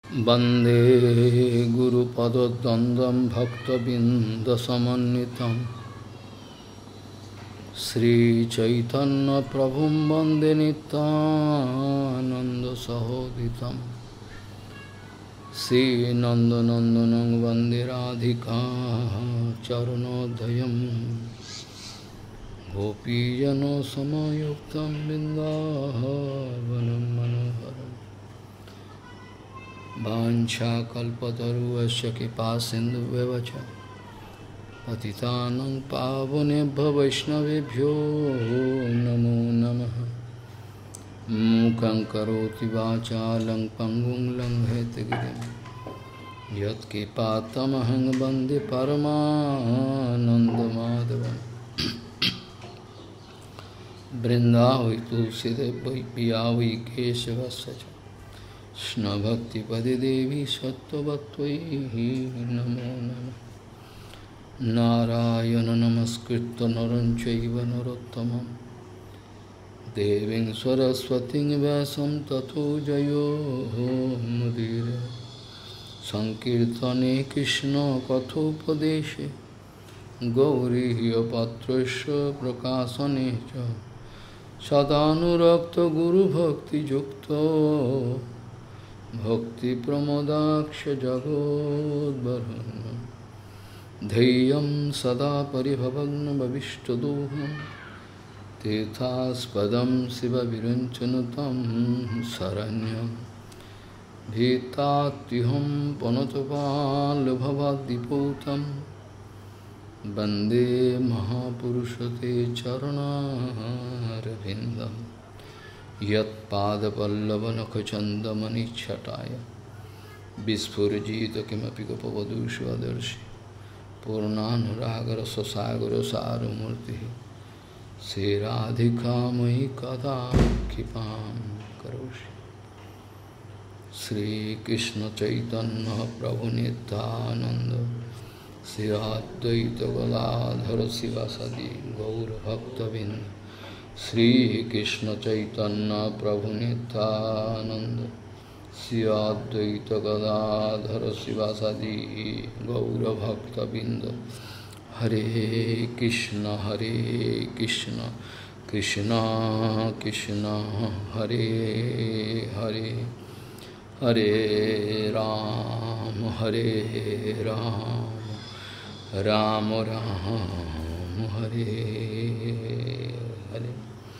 वन्दे गुरुपदद्वन्द्वं भक्तबिन्दसमन्वितं श्रीचैतन्यप्रभुं वन्दे नित्यानन्दसहोदितं श्रीनन्दनन्दनं वन्दे राधिका चरणोदयं गोपीजनसमयुक्तं बिन्दावनं मनोहरम् वाञ्छाकल्पतरुश्च कृपासिन्धुभ्यः च पतितानां पावनेभ्यो वैष्णवेभ्यो नमो नमः। मूकं करोति वाचालं पङ्गुं लङ्घयितगिरिं यत्कृपातमहं वन्दे परमानन्दमाधवम्। वृन्दावै तुलसीदेव वै पिया वै केशवस्य च कृष्ण भक्ति पदे देवी सत्त्ववत्त्वयि नमो नमः। नारायण नमस्कृत्य नरं चैव नरोत्तमं देवीं सरस्वतीं व्यासं ततो जयो मुदीरये। संकीर्तने कृष्ण कथोपदेशे गौरीयपत्रस्य प्रकाशने च सदानुरक्त गुरुभक्तियुक्तो भक्ति प्रमोदाक्ष जगोद्वरुण्य धैर्यं सदा परिभवग्नभविष्टदोहं तीर्थास्पदं शिवविरञ्चनुतं शरण्यं भीतात्युहं पुनतपाल्भवाद्दिपूतं वन्दे महापुरुषते चरणारविन्दम्। यत्पादपल्लवनखचन्दमनिच्छटाय विस्फुरजित किमपि गोपवधू स्वदर्शि पूर्णानुरागरससागरसारमूर्तिः श्रीराधिका मयि कदा कृपां करोषि। श्रीकृष्णचैतन्य प्रभुनित्यानन्द श्री अद्वैत गदाधर शिवासादि गौरभक्तबिंद श्री कृष्ण चैतन्य प्रभु नित्यानंद श्री अद्वैत गदाधर शिवासादि गौरभक्तबिंद। हरे कृष्ण कृष्ण कृष्ण हरे हरे हरे राम राम राम हरे हरे।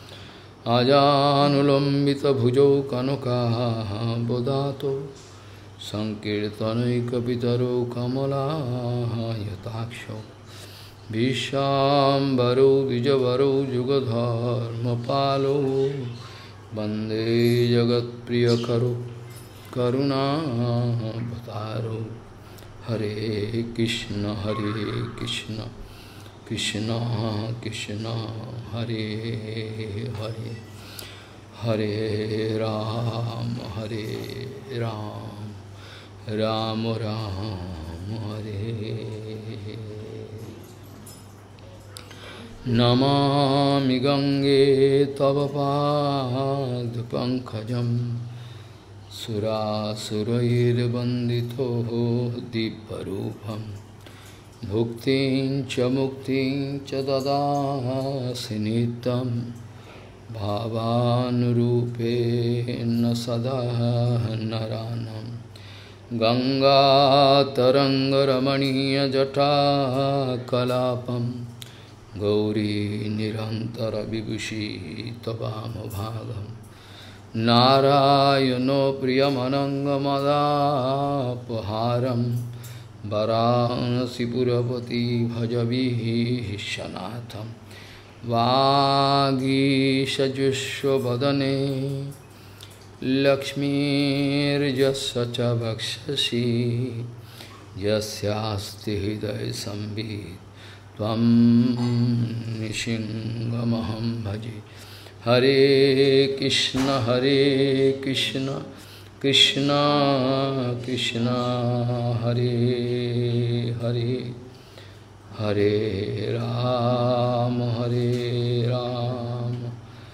आजानुलम्बितभुजौ कनकाबदातो संकीर्तनैकपितरो कमलायताक्षौ विश्वाम्बरो द्विजवरो जुगधर्मपालो वन्दे जगत्प्रियकरो करुणावतारो। हरे कृष्ण कृष्ण कृष्ण हरे हरे हरे राम राम राम हरे। नमामि गंगे तव पादपङ्कजं सुरासुरैर्वन्दितो दिव्यरूपं भुक्तिं च मुक्तिं च ददासि नित्यं भावानुरूपेण सदा नरानं। गङ्गातरङ्गरमणीयजटाकलापं गौरी निरन्तरविभूषी तवामभागम्। नारायणो प्रियमनङ्गमदापहारं वरानसीपुरपति भजवीशनाथं। वागीशजुष्वदने लक्ष्मीर्यस्य च वक्षसि यस्यास्ति हृदयसंवित् त्वं निशिङ्गमहं भजे। हरे कृष्ण कृष्ण कृष्ण हरे हरे हरे राम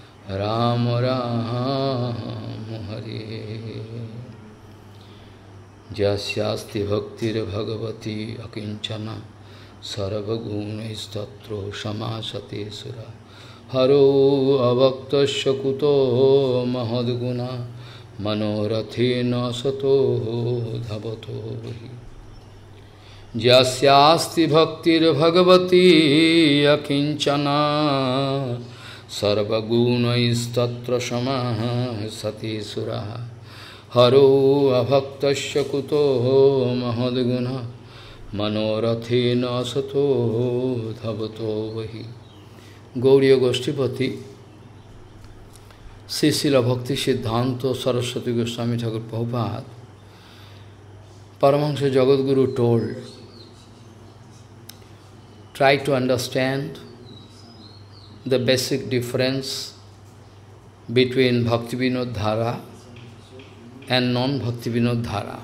राम राम हरे। Jasyasti bhaktir bhagavati akinchana sarvagunaistatro samasate sura. Haro avaktasya kuto mahadguna manorathena sato dhavato vahi. Jasyasti bhaktir bhagavati akinchana sarvagunaistatro samasate sura. Haro avaktasya kuto mahadguna manorathena sato dhavato vahi. Gauriya Goshtipati, Srila Bhakti Siddhanta Saraswati Goswami Thakur Prabhupada, Paramahansa Jagadguru told, try to understand the basic difference between Bhakti Vinod Dhara and non-Bhakti Vinod Dhara.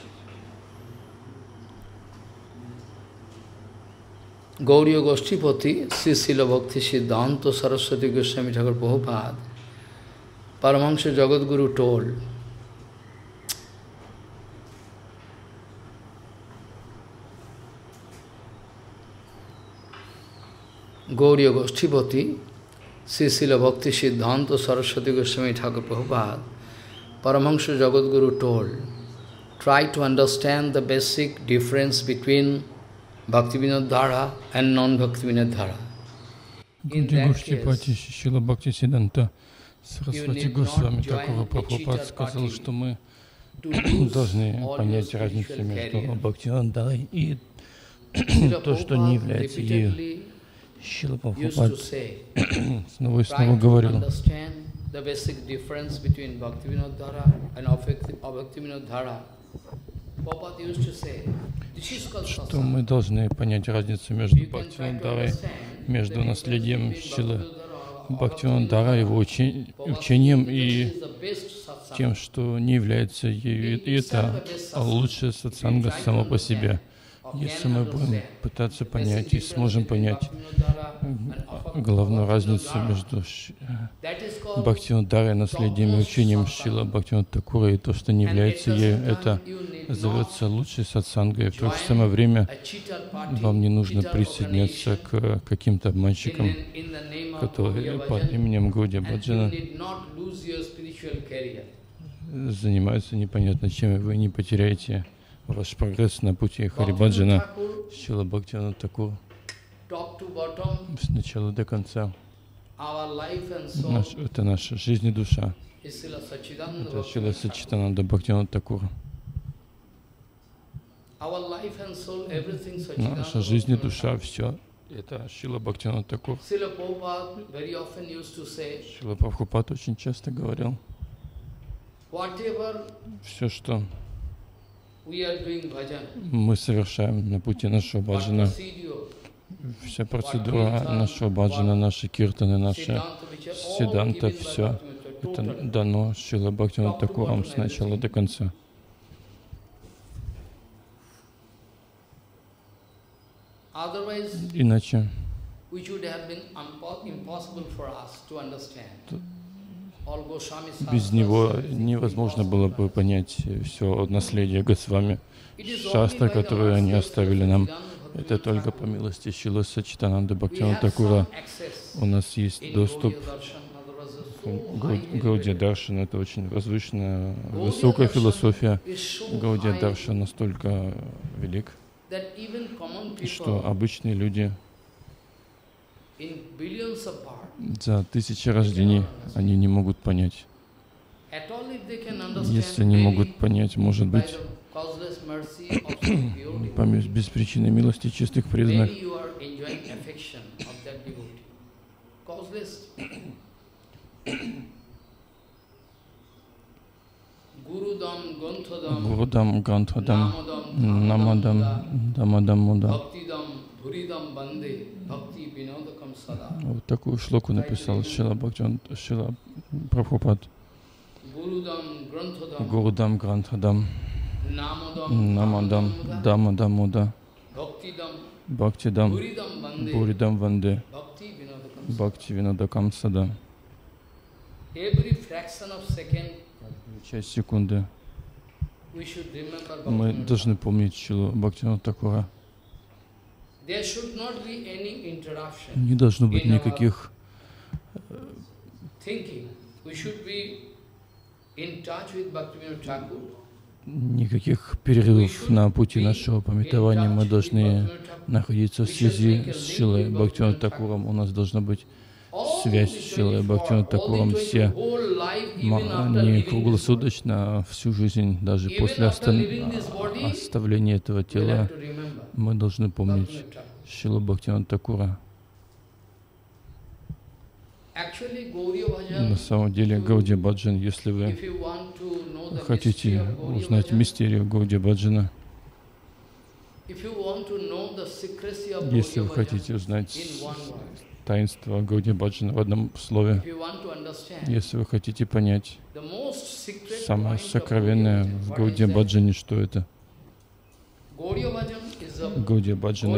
Gauriya Goshtipati, Srila Bhakti Siddhanta Saraswati Goswami Thakur Prabhupada, Paramahansa Jagadguru told, Gauriya Goshtipati, Srila Bhakti Siddhanta Saraswati Goswami Thakur Prabhupada, Paramahansa Jagadguru told, try to understand the basic difference between Bhakti Vinod Dhara and non-Bhakti Vinod Dhara. Гаудия Госhtipati, Шрила Бхакти Сиддханта Сарасвати Госвами Тхакур Прабхупад сказал, что мы должны понять разницу между Бхактивинод Дharой и то, что не является ею. Шрила Прабхупад снова и снова говорил, что мы должны понять разницу между Бхактивинод Дharой, между наследием Шрилы Бхактивинод Дхара, его учением и тем, что не является ею. И это лучшая сатсанга само по себе. Если мы будем пытаться понять и сможем понять главную разницу между Бхактивинод Дхарой, наследием и учением Шрилы Бхактивинода Тхакура и то, что не является ею, это зовется лучшей сатсангой. И в то же самое время вам не нужно присоединяться к каким-то обманщикам, которые под именем Гаудия Баджана занимаются непонятно чем, и вы не потеряете ваш прогресс на пути Харибаджана. Шрила Бхактивинод Тхакур с начала до конца. Это наша жизнь и душа. Это Шрила Саччитананда Бхактивинод Тхакур. Наша жизнь и душа, все. Это Шрила Бхактивинод Тхакур. Шрила Прабхупад очень часто говорил, все, что мы совершаем на пути нашего баджана, вся процедура нашего баджана, наши киртаны, наши сиддханта, все это дано Шрила Бхактивинод Тхакуром с начала до конца. Иначе без него невозможно было бы понять все наследие Госвами. Шастры, которые они оставили нам, это только по милости Шрилы Саччитананды Бхактивинода Тхакура. У нас есть доступ к Гаудия Даршана. Это очень возвышенная, высокая философия. Гаудия Даршан настолько велик, что обычные люди за тысячи рождений они не могут понять. Если не могут понять, может быть, без причины милости чистых преданных, Гурудам, Грантхадам, Намадам, Дамадам, Муда. Вот такую шлоку написал Шрила Прабхупад. Гурудам, Грантхадам, Намадам, Дамадам, Муда. Бхактидам, Буридам, Ванде. Бхактивинодакам Сада. Часть секунды we should remember Мы Bhaktivinoda должны помнить Шрилу Бхактивинода Такура. There should not be any interruption Не должно быть in our никаких thinking. We should be in touch with Bhaktivinoda Thakur. Никаких перерывов на пути нашего памятования. Мы должны находиться в связи с Шрилой Бхактивинодом Такуром. У нас должна быть связь с Шрилой Бхактивинодом Такуром все, не круглосуточно, а всю жизнь, даже после оставления этого тела. Мы должны помнить Шрилу Бхактивинода Такура. На самом деле, Гаудия Баджан, если вы хотите узнать мистерию Гаудия Баджана, если вы хотите узнать таинство Гаудия Баджана в одном слове, если вы хотите понять самое сокровенное в Гаудия Баджане, что это? Гаудия Баджан —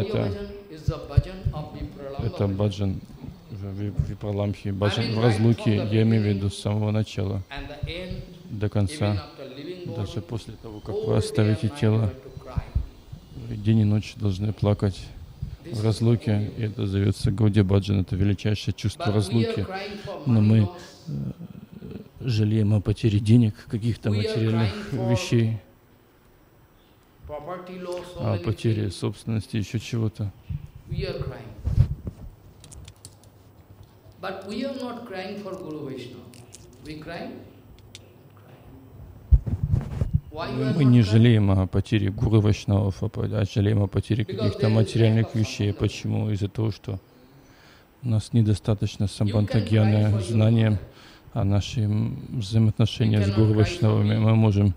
это баджан в Випраламхи, баджан в разлуке, я имею в виду с самого начала до конца. Даже после того, как вы оставите тело, вы день и ночь должны плакать в разлуке. И это зовется Гаудия Баджан, это величайшее чувство разлуки. Но мы жалеем о потере денег, каких-то материальных вещей, о потере собственности, еще чего-то. Мы не жалеем о потере гуру вайшнавов, а жалеем о потере каких-то материальных вещей. Почему? Из-за того, что у нас недостаточно самбандха-гьяна, знания о наших взаимоотношениях с гуру вайшнавами. Мы можем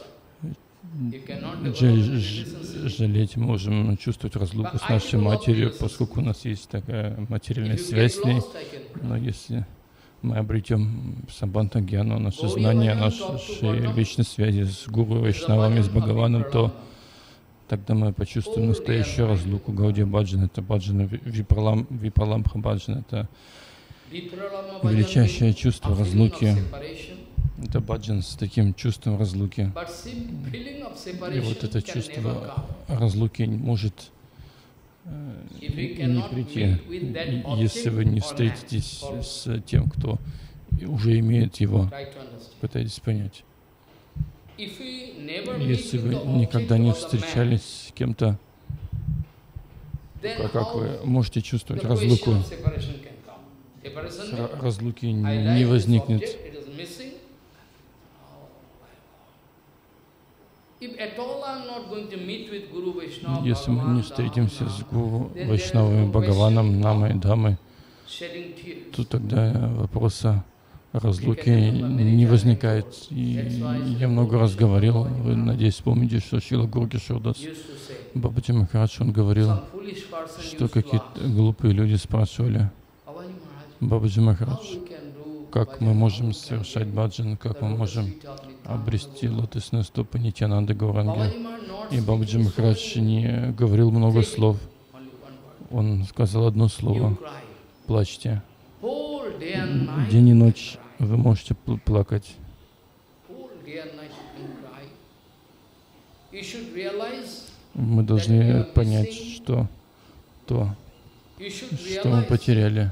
жалеть, можем чувствовать разлуку с нашей матерью, поскольку у нас есть такая материальная связь с ней. Но если мы обретем самбандха-гьяну, наше знание, нашей вечной связи с гуру вайшнавами, с Бхагаваном, то тогда мы почувствуем настоящую разлуку. Гаудия Баджан — это баджан Випраламбха Баджан, это величайшее чувство разлуки. Это баджан с таким чувством разлуки. И вот это чувство разлуки может не прийти, если вы не встретитесь с тем, кто уже имеет его. Пытайтесь понять. Если вы никогда не встречались с кем-то, как вы можете чувствовать разлуку? Разлуки не возникнет. Если мы не встретимся с Гуру Вайшнавами, Бхагаваном, Намой, Дамой, то тогда вопроса разлуки не возникает. И я много раз говорил, вы, надеюсь, помните, что Шрила Гуру Кишордас Бабаджи Махарадж, он говорил, что какие-то глупые люди спрашивали: Бабаджи Махарадж, как мы можем совершать баджан, как мы можем обрести лотосные стопы Нитьянанды Гауранги. И Бабаджи Махарадж не говорил много слов. Он сказал одно слово: плачьте. День и ночь вы можете плакать. Мы должны понять, что то, что мы потеряли.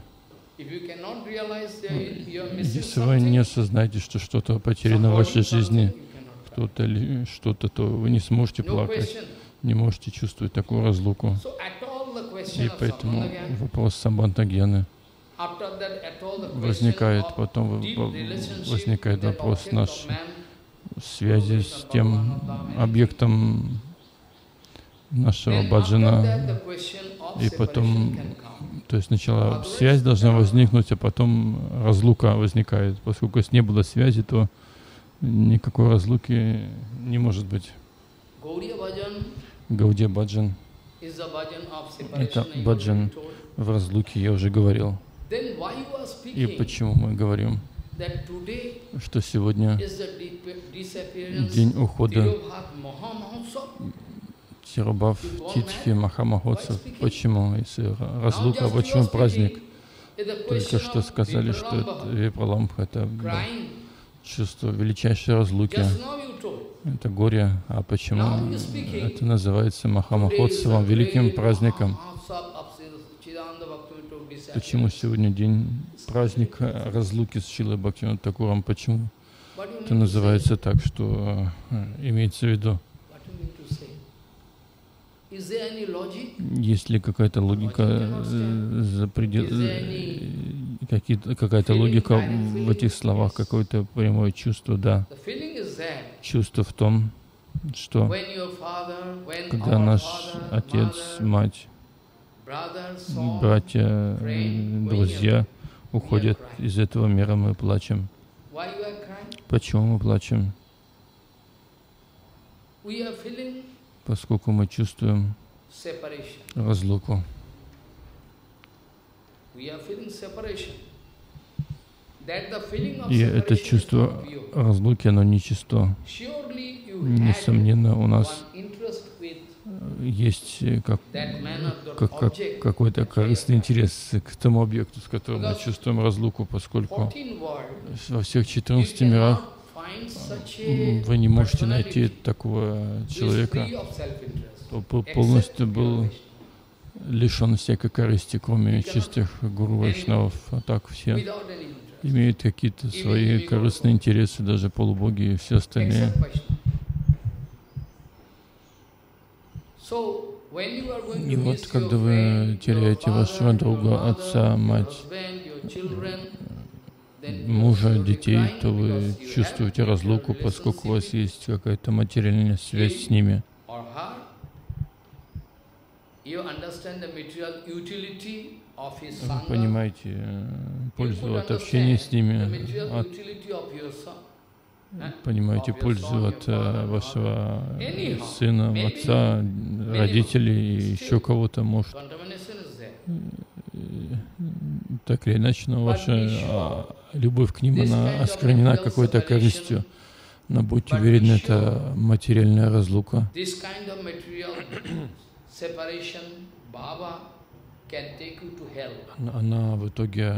Если вы не осознаете, что что-то потеряно в вашей жизни, кто-то или что-то, то вы не сможете плакать, не можете чувствовать такую разлуку. И поэтому вопрос самбандха-гьяны возникает, потом возникает вопрос нашей связи с тем объектом нашего баджана. И потом, то есть сначала связь должна возникнуть, а потом разлука возникает. Поскольку если не было связи, то никакой разлуки не может быть. Гаудия Баджан — это баджан в разлуке, я уже говорил. И почему мы говорим, что сегодня день ухода Тирубхав Титхи Махамахотсав? Почему? Если разлука, почему праздник? Только что сказали, что это Випраламбха, это чувство величайшей разлуки. это горе. А почему это называется Махамахотсавом, великим праздником? Почему сегодня день праздника разлуки с Шрилой Бхактивинода Тхакуром? Почему это называется так, что имеется в виду? Есть ли какая-то логика какая-то логика в этих словах, какое-то прямое чувство? Да. Чувство в том, что когда наш отец, мать, братья, друзья уходят из этого мира, мы плачем. Почему мы плачем? Поскольку мы чувствуем разлуку. И это чувство разлуки, оно нечисто. Несомненно, у нас есть какой-то корыстный интерес к тому объекту, с которым мы чувствуем разлуку, поскольку во всех 14 мирах вы не можете найти такого человека, кто полностью был лишен всякой корысти, кроме чистых гуру вайшнавов. А так все имеют какие-то свои корыстные интересы, даже полубоги и все остальные. И вот когда вы теряете вашего друга, отца, мать, мужа, детей, то вы чувствуете разлуку, поскольку у вас есть какая-то материальная связь с ними. Вы понимаете пользу от общения с ними, понимаете пользу от вашего сына, отца, родителей и еще кого-то, может. Так или иначе, но ваша любовь к ним, она осквернена какой-то корыстью. Но будьте уверены, это материальная разлука. Она в итоге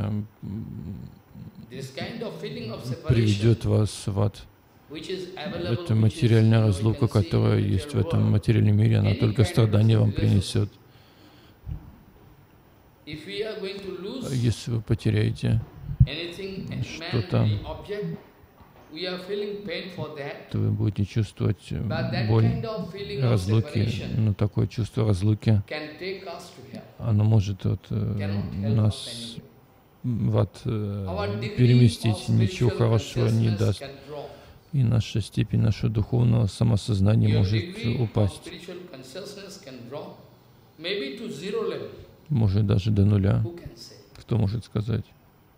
приведет вас в ад. Это материальная разлука, которая есть в этом материальном мире, она только страдания вам принесет. Если вы потеряете что-то, то вы будете чувствовать боль разлуки, но такое чувство разлуки, оно может нас в ад переместить, ничего хорошего не даст. И наша степень нашего духовного самосознания может упасть, может даже до нуля. Кто может сказать?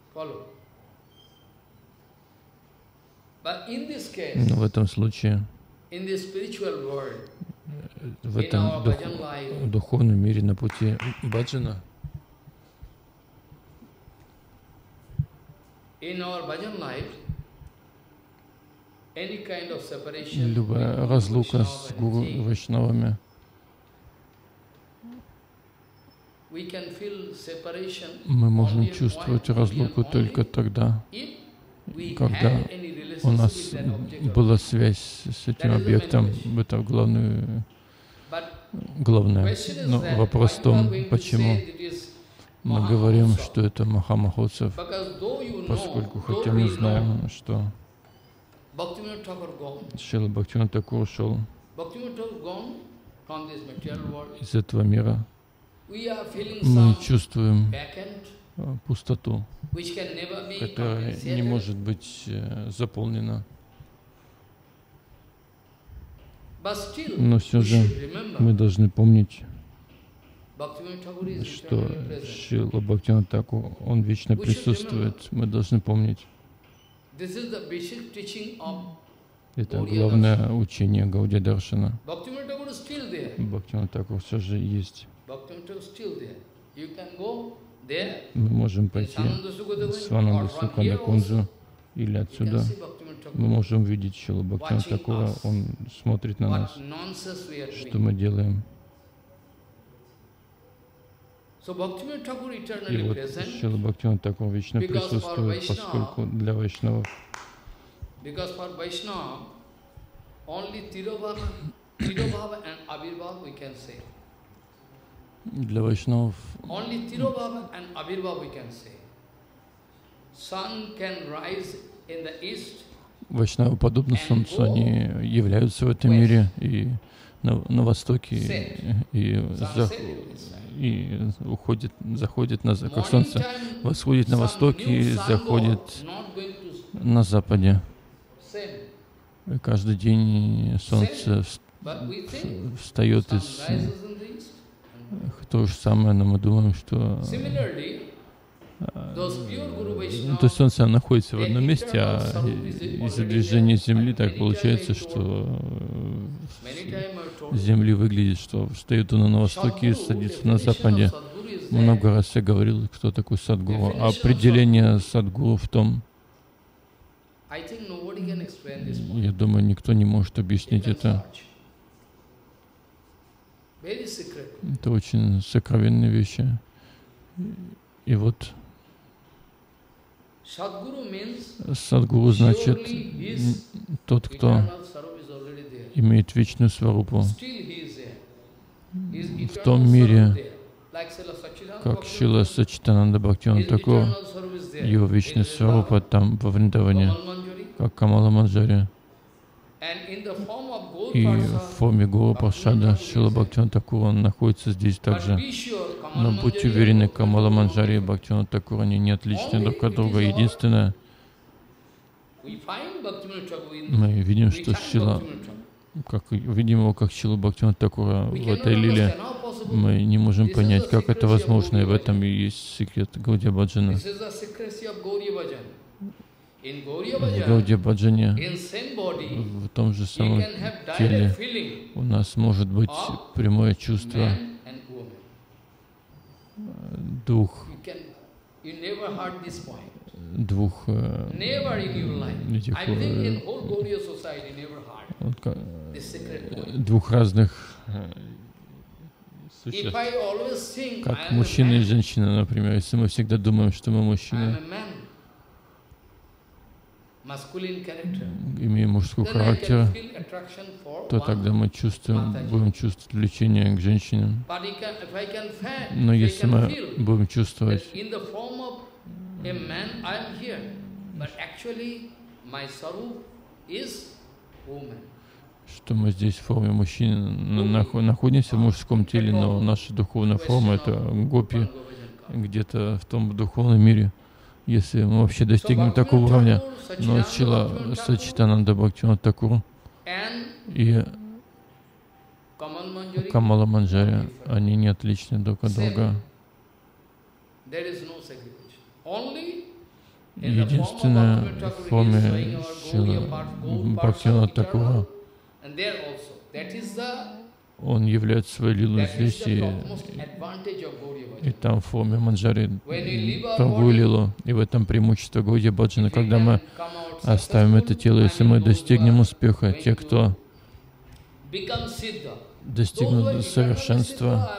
Но в этом случае, в этом духовном мире на пути баджана, любая разлука с гуру и вайшнавами, мы можем чувствовать разлуку только тогда, когда у нас была связь с этим объектом. Это главное. Но вопрос в том, почему мы говорим, что это Махамахотсав, поскольку хотя мы знаем, что Шрила Бхактивинода Тхакур ушел из этого мира. Мы чувствуем пустоту, которая не может быть заполнена. Но все же мы должны помнить, что Шрила Бхактивинода Тхакур, он вечно присутствует. Мы должны помнить. Это главное учение Гаудия Даршана. Бхактивинода Тхакур все же есть. Мы можем пойти с Свананда Суканда Кунджу или отсюда. Мы можем видеть Шрилу Бхактивинода Тхакура, он смотрит на нас, что мы делаем. И вот Шрила Бхактивинода Тхакур вечно присутствует, поскольку для вайшнавов Для вайшнавов вайшнавы подобно солнцу, они являются в этом мире и на востоке, и уходит, заходит, как солнце восходит на востоке и заходит на западе. И каждый день солнце встает из... То же самое, но мы думаем, что... То есть солнце находится в одном месте, а из-за движения Земли так получается, что Земли выглядит, что встает он на востоке и садится на западе. Много раз я говорил, кто такой Садгуру. Определение Садгуру в том, я думаю, никто не может объяснить это. Это очень сокровенные вещи. И вот Садгуру значит тот, кто имеет вечную сварупу в том мире, как Шрила Саччитананда Бхактивинода Тхакур, его вечная сварупа там во Вриндаване, как Камала Манджари. И в форме Гуру Паршада Шрила Бхактивинода Тхакур, он находится здесь также. Но будьте уверены, Камала Манджари и Бхактивинода Тхакур, они не отличны друг от друга. Единственное, мы видим, что Шрила, видим его как Шрилу Бхактивинода Тхакура в этой лиле. Мы не можем понять, как это возможно, и в этом и есть секрет Гаудия Баджана. В Гаудия Баджане, в том же самом теле, у нас может быть прямое чувство двух разных существ, как мужчина и женщина, например. Если мы всегда думаем, что мы мужчины, имея мужской характер, то тогда мы будем чувствовать влечение к женщинам. Но если мы будем чувствовать, что мы здесь в форме мужчины находимся в мужском теле, но наша духовная форма — это гопи где-то в том духовном мире. Если мы вообще достигнем такого уровня, но Шрила Саччитананда Бхактивинода Тхакур и Камала Манджари, они не отличны друг от друга. Единственное, в форме Шрила Бхактивинода Тхакура, он является своей лилой здесь, и там в форме Манджари другую лилу. И в этом преимущество Гаудия Баджана. Когда мы оставим это тело, если мы достигнем успеха, те, кто достигнут совершенства,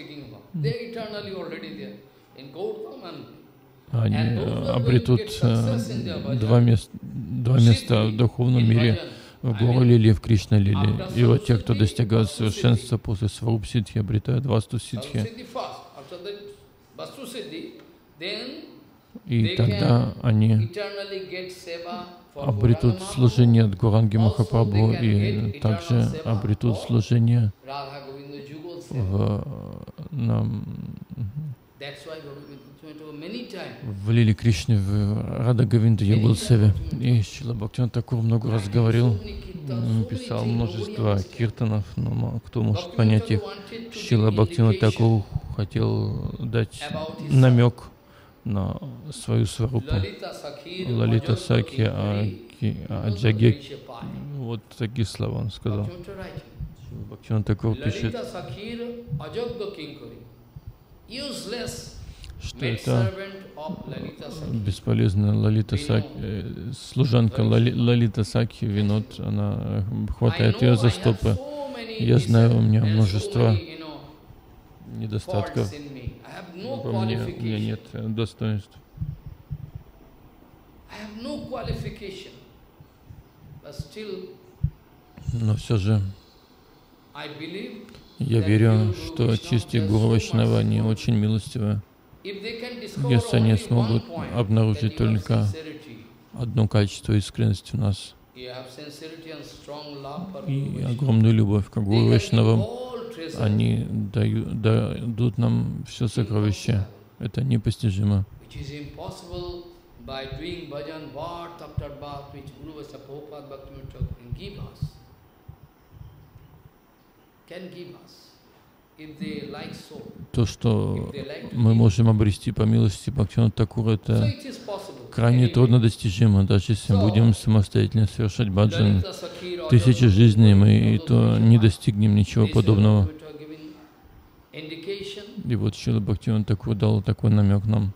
они обретут два места в духовном мире, в Гуру Лиле и в Кришна Лиле. И вот те, кто достигают совершенства после Сваруп Сиддхи, обретают Васту Сиддхи. И тогда они обретут служение от Гуранги Махапрабху и также обретут служение в Лиле Кришне, в Рада Говинда Югал Севе. И Шрила Бхактивинода Тхакур много раз говорил, писал множество киртанов, но кто может понять их? Шрила Бхактивинода Тхакур хотел дать намек на свою сварупу. Лалита Сакхи Аджаге. Вот такие слова он сказал. Бхактивинода Тхакур пишет, что это бесполезная Лалита Сакхи, служанка Лалита Сакхи Винод, она хватает ее за стопы. Я знаю, у меня множество недостатков. Во мне у меня нет достоинств. Но все же я верю, что чистые Гуру Вайшнава, они очень милостивы. Если они смогут обнаружить только одно качество искренности в нас и огромную любовь к Гуру Вайшнавам, они дадут нам все сокровища. Это непостижимо. То, что мы можем обрести по милости Бхактивинода Тхакура, это крайне трудно достижимо. Даже если мы будем самостоятельно совершать баджан 1000 жизней, мы и то не достигнем ничего подобного. И вот Шрила Бхактивинода Тхакур дал такой намек нам.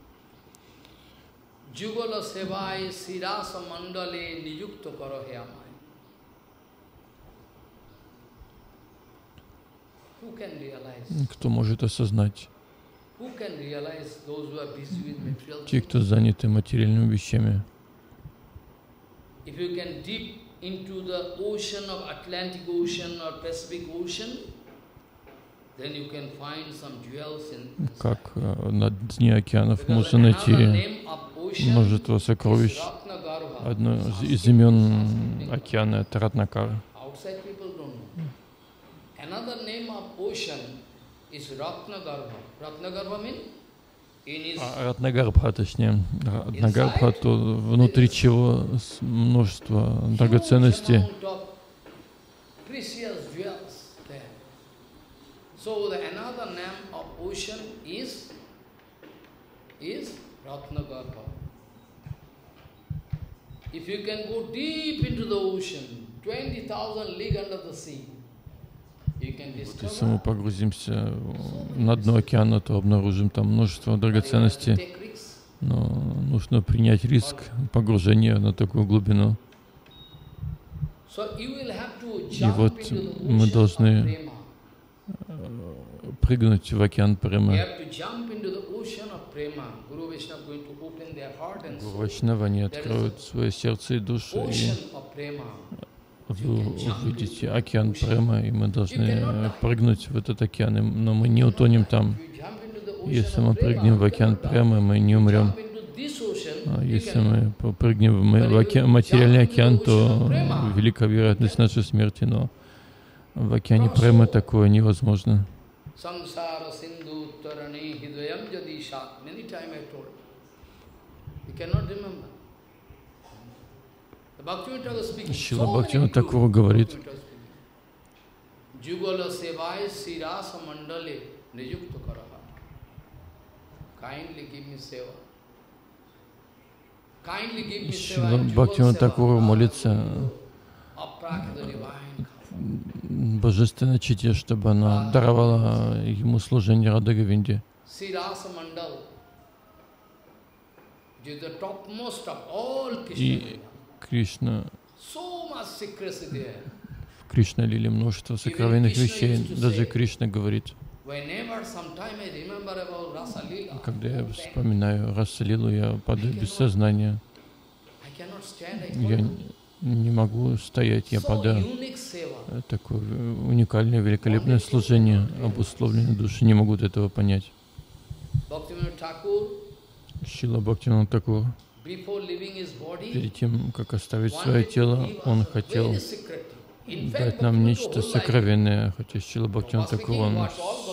Кто может осознать? Те, кто заняты материальными вещами. Как на дне океанов можно найти множество сокровищ. Одно из имен океана — это Ратнакара. Ратнагарбха, точнее. Ратнагарбха, то внутри чего множество драгоценностей. If you can go deep into the ocean, 20,000 leagues under the sea, если мы погрузимся на дно океана, то обнаружим там множество драгоценностей. Но нужно принять риск погружения на такую глубину. И вот мы должны прыгнуть в океан премы. Гуру Вайшнава, они откроют свое сердце и душу, и вы увидите океан премы, и мы должны прыгнуть в этот океан, но мы не утонем там. Если мы прыгнем в океан премы, мы не умрем. А если мы прыгнем в материальный океан, то велика вероятность нашей смерти, но в океане премы такое невозможно. Шрила Бхактивинода Тхакур говорит, Шрила Бхактивинода Тхакур молится Божественной Чите, чтобы она даровала ему служение Рада Говинде. И Кришна, в Кришна лиле множество сокровенных вещей. Даже Кришна говорит, когда я вспоминаю Раса-лилу, я падаю без сознания. Я не могу стоять, я падаю. Такое уникальное, великолепное служение. Обусловленные души не могут этого понять. Шрила Бхактивинода Тхакур, перед тем, как оставить свое тело, он хотел дать нам нечто сокровенное, хотя Шрила Бхактивинода Тхакур, он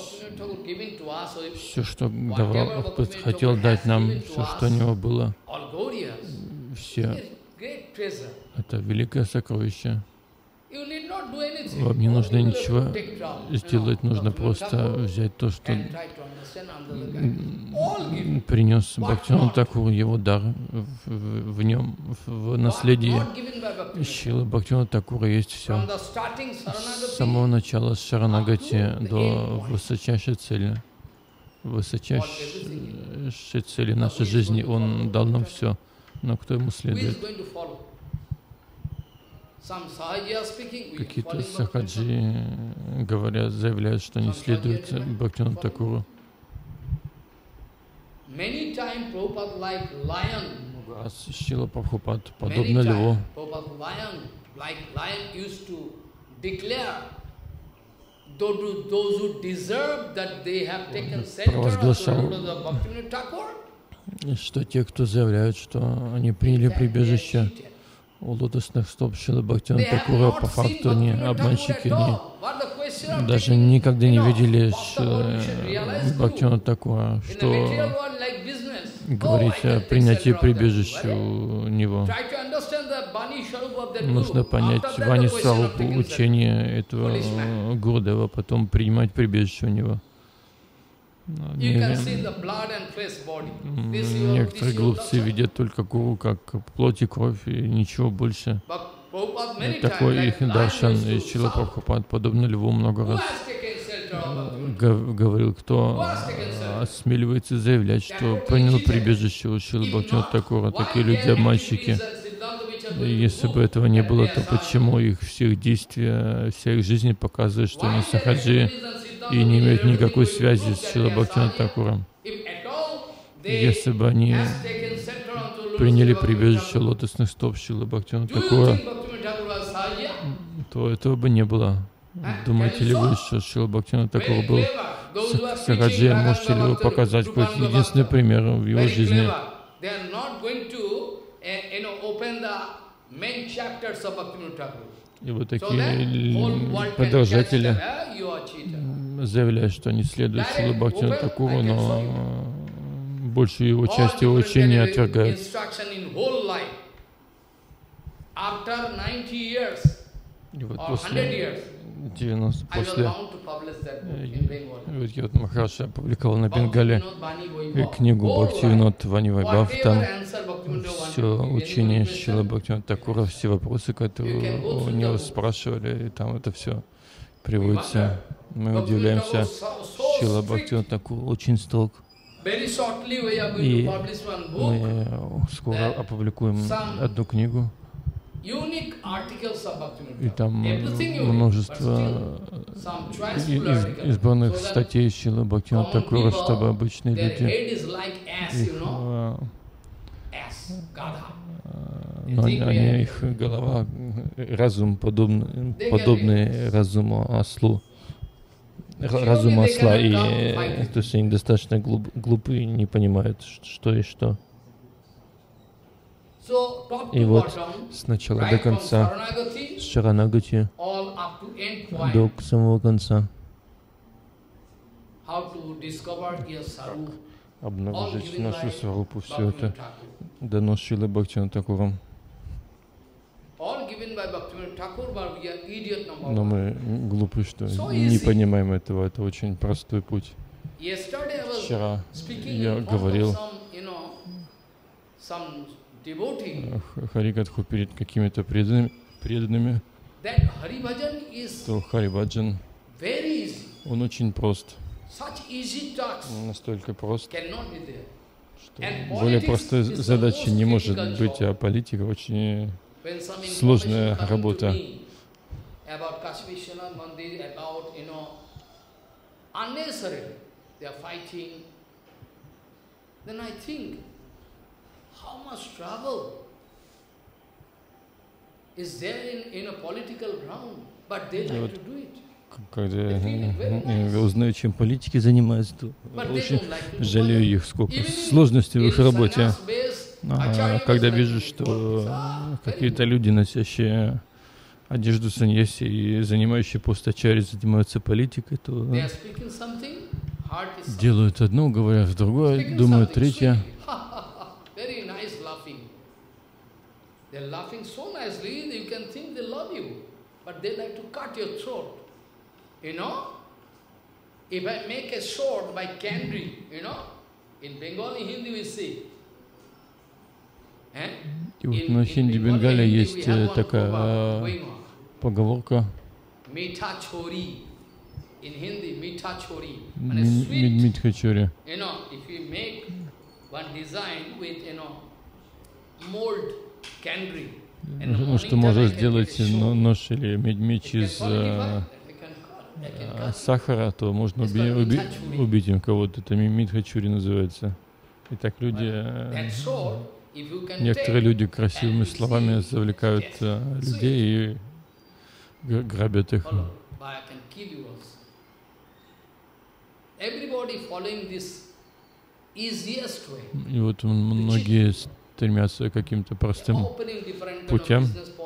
все, что давал, хотел дать нам, все, что у него было, все, это великое сокровище. Вам не нужно ничего сделать, нужно просто взять то, что принес Бхактивинода Тхакур, его дар в нем, в наследии Шрилы Бхактивинода Тхакура есть все. С самого начала, с Шаранагати до высочайшей цели. Высочайшей цели нашей жизни Он дал нам все, но кто ему следует? Какие-то сахаджи говорят, заявляют, что не следует Бхактивиноду Тхакуру. Шрила Прабхупад подобно льву. провозглашал, что те, кто заявляют, что они приняли прибежище у лотосных стоп Шрилы Бхактивинода Тхакура, по факту они обманщики, они даже никогда не видели Бхактивинода Тхакура, что говорить о принятии прибежища у него. Нужно понять Вани Сварупу, учение этого Гурудева, потом принимать прибежище у него. Некоторые глупцы видят только гуру как плоть и кровь и ничего больше. Такой их даршан. И Шрила Прабхупад, подобно льву, много раз говорил, кто осмеливается заявлять, что принял прибежище у Шрилы Бхактивинода Тхакура. Такие люди обманщики. Если бы этого не было, то почему их всех действия, вся их жизнь показывает, что они сахаджи и не имеют никакой связи с Шрилой Бхактивинодом Тхакуром? Если бы они приняли прибежище лотосных стоп Шрилы Бхактивинода Тхакура, то этого бы не было. Думаете ли вы, что Шрила Бхактивинод Тхакур был сахаджи? Можете ли вы показать хоть единственный пример в его жизни? И вот такие подражатели заявляют, что они следуют Шриле Бхактивиноду Тхакуру, но большую его часть его учения отвергают. И вот после 90, после вот Махарадж опубликовал на Бенгале книгу Бхактивинод Вани Вайбхав, там все учение Шрилы Бхактивинода Тхакура, все вопросы, которые у него спрашивали, и там это все приводится. Мы удивляемся, Шрила Бхактивинод Тхакур очень строг. И мы скоро опубликуем одну книгу, и там множество избранных статей Шрилы Бхактивинода Тхакура, чтобы обычные люди, их голова, разум подобный разуму осла, и то есть они достаточно глупые, не понимают, что и что. И вот с начала до конца, с Шаранагати до самого конца, обнаружить нашу сварупу, все это дано Шрилой Бхактивинодом Тхакуром. Но мы глупы, что не понимаем этого. Это очень простой путь. Вчера я говорил Харикатху перед какими-то преданными, то Хариваджан, он очень прост. Настолько прост, что более простой задачи не может быть, а политика очень сложная работа. Когда я узнаю, чем политики занимаются, то очень жалею их, сколько сложностей в их работе. А когда вижу, что какие-то люди, носящие одежду саньяси и занимающие пост ачарьи, занимаются политикой, то делают одно, говорят другое, думают третье. You know, if I make a sword by candy, you know, in Bengali, Hindi we say. И вот на хинди Бенгале есть такая поговорка. Mitha chori. In Hindi, mitha chori. Митха чори. You know, if you make one design with, you know, mold candy. Что можно сделать нож или меч из сахара, то можно убить им кого-то. Это митха чури называется. И так люди, некоторые люди красивыми словами завлекают людей, и грабят их. И вот многие стремятся к каким-то простым путям.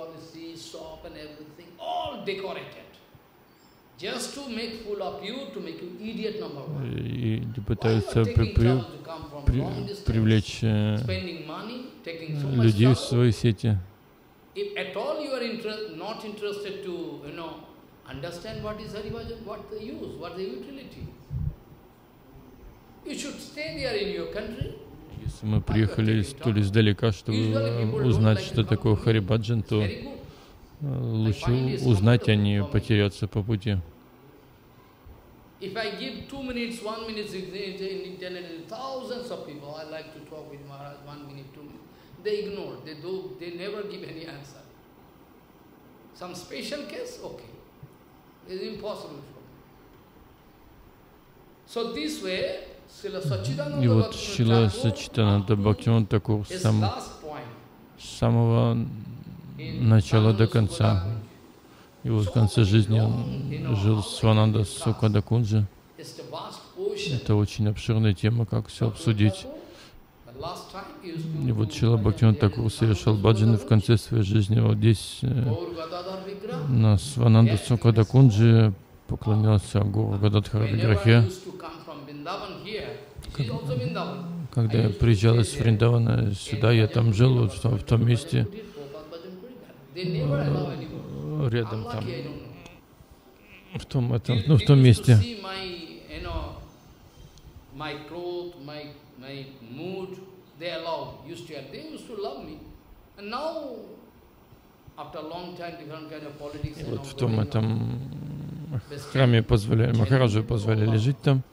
И пытаются привлечь людей в свои сети. Если мы приехали столь издалека, чтобы узнать, что такое Харибаджан, то лучше узнать, а не потеряться по пути. If I give 2 minutes, 1 minute in internet, thousands of people, I like to talk with Maharaj, 1 minute, 2 minutes. They ignore, they never give any answer. Some special case, okay. It's impossible for me. So this way, И вот Шрила Саччитананда Бхактивинода Тхакур с самого начала до конца. И вот в конце жизни он жил с Свананда Сукада Кунджи. Это очень обширная тема, как все обсудить. И вот Шрила Бхактивинода Тхакур совершал баджаны в конце своей жизни. Вот здесь на Свананда Сукада Кунджи поклонялся Гуру Гададхара Виграхе. Когда я приезжал из Вриндавана сюда, я там жил, вот в том месте, рядом там, в том месте. И вот в том этом храме позволяли, Махараджу позволяли жить там.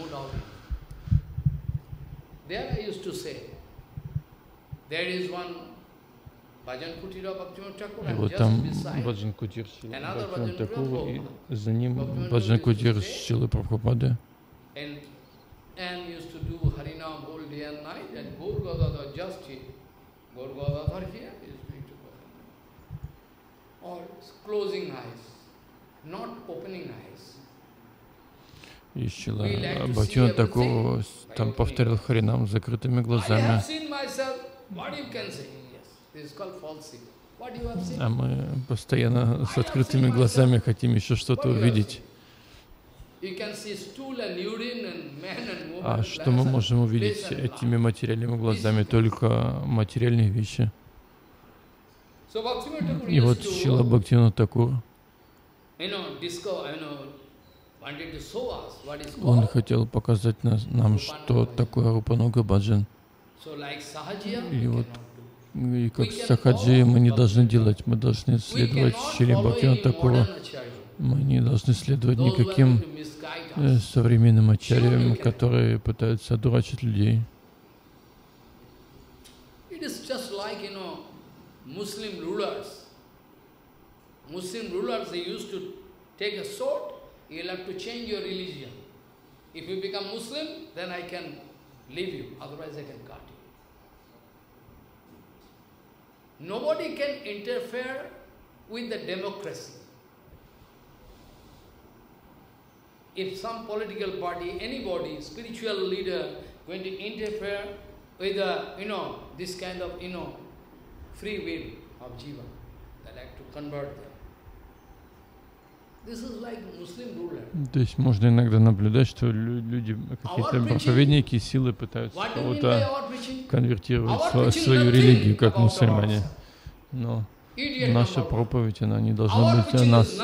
There I used to say, there is one Bhajan Kutira Bhaktivinoda Thakur, и вот там Баджан Кутир Бхактивинода Тхакура, и за ним Баджан Кутир Шрилы Прабхупады. And used to do Harinam whole day and night, and Gaur Gadadhar just here. Gaur Gadadhar here is going to go. Or closing eyes, not opening eyes. И Шрила Бхактивинода Тхакур там повторил Харинам с закрытыми глазами. А мы постоянно с открытыми глазами хотим еще что-то увидеть. А что мы можем увидеть этими материальными глазами? Только материальные вещи. И вот Шрила Бхактивинода Тхакур, он хотел показать нам, что такое Рупануга Баджан. И вот, и как Сахаджи мы не должны делать, мы должны следовать Шриле Бхактивинода Тхакуру. Мы не должны следовать никаким современным ачарьям, которые пытаются одурачить людей. You'll have to change your religion. If you become Muslim, then I can leave you, otherwise I can cut you. Nobody can interfere with the democracy. If some political party, anybody, spiritual leader, going to interfere with this kind of, free will of Jiva, they like to convert them. То есть можно иногда наблюдать, что люди, какие-то проповедники, силы пытаются кого-то конвертировать в свою религию, как мусульмане. Но наша проповедь, она не должна быть о нас.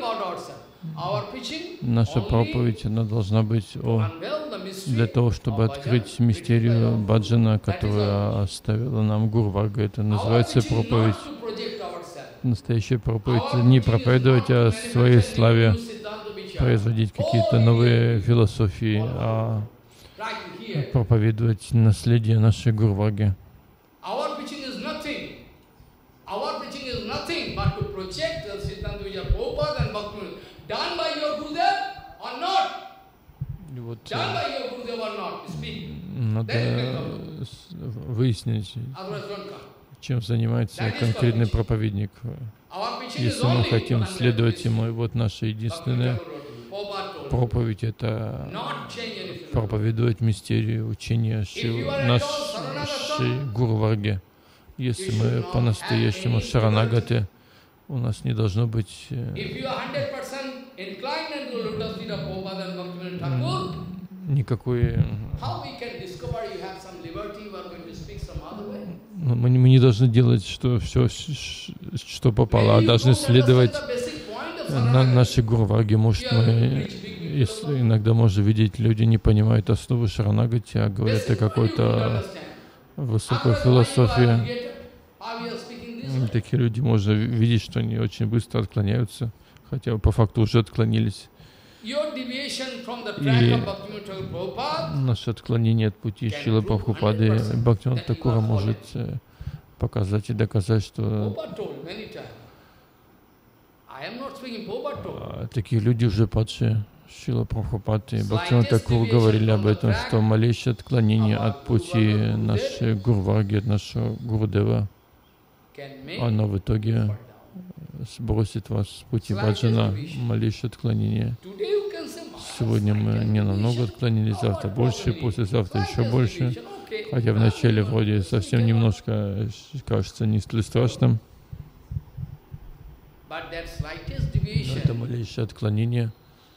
Наша проповедь, она должна быть для того, чтобы открыть мистерию баджана, которую оставила нам Гуру Варга. Это называется проповедь. Настоящая проповедь — не проповедовать о своей славе, производить какие-то новые философии, а проповедовать наследие нашей Гуру Варги. И вот надо выяснить, чем занимается конкретный проповедник. если мы хотим следовать ему. И вот наша единственная проповедь — это проповедовать мистерию учения нашей Гуру Варги. Если мы по-настоящему шаранагаты, у нас не должно быть никакой... Мы не должны делать все, что попало, а должны следовать нашей Гуру Варги. Может, мы иногда можем видеть, люди не понимают основы шаранагати, а говорят о какой-то высокой философии. Такие люди можно видеть, что они очень быстро отклоняются, хотя по факту уже отклонились. И наше отклонение от пути Шрилы Прабхупады Бхактивинода Тхакура может показать и доказать, что такие люди уже падшие. Шрила Прабхупада и Бхактивинода Тхакур говорили об этом, что малейшее отклонение от пути нашей Гуру Варги, от нашего Гурудева, оно в итоге сбросит вас с пути баджана, малейшее отклонение. Сегодня мы не намного отклонились, завтра больше, послезавтра еще больше. Хотя вначале вроде совсем немножко кажется не столь страшным. Но это малейшее отклонение.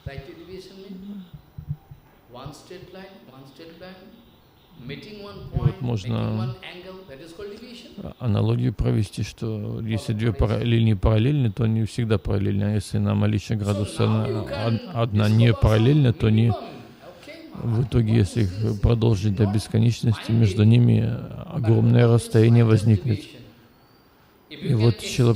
Вот можно аналогию провести, что если две линии параллельны, то они всегда параллельны, а если на малейший градус одна не параллельна, то они в итоге, если их продолжить до бесконечности, между ними огромное расстояние возникнет. И вот Шрила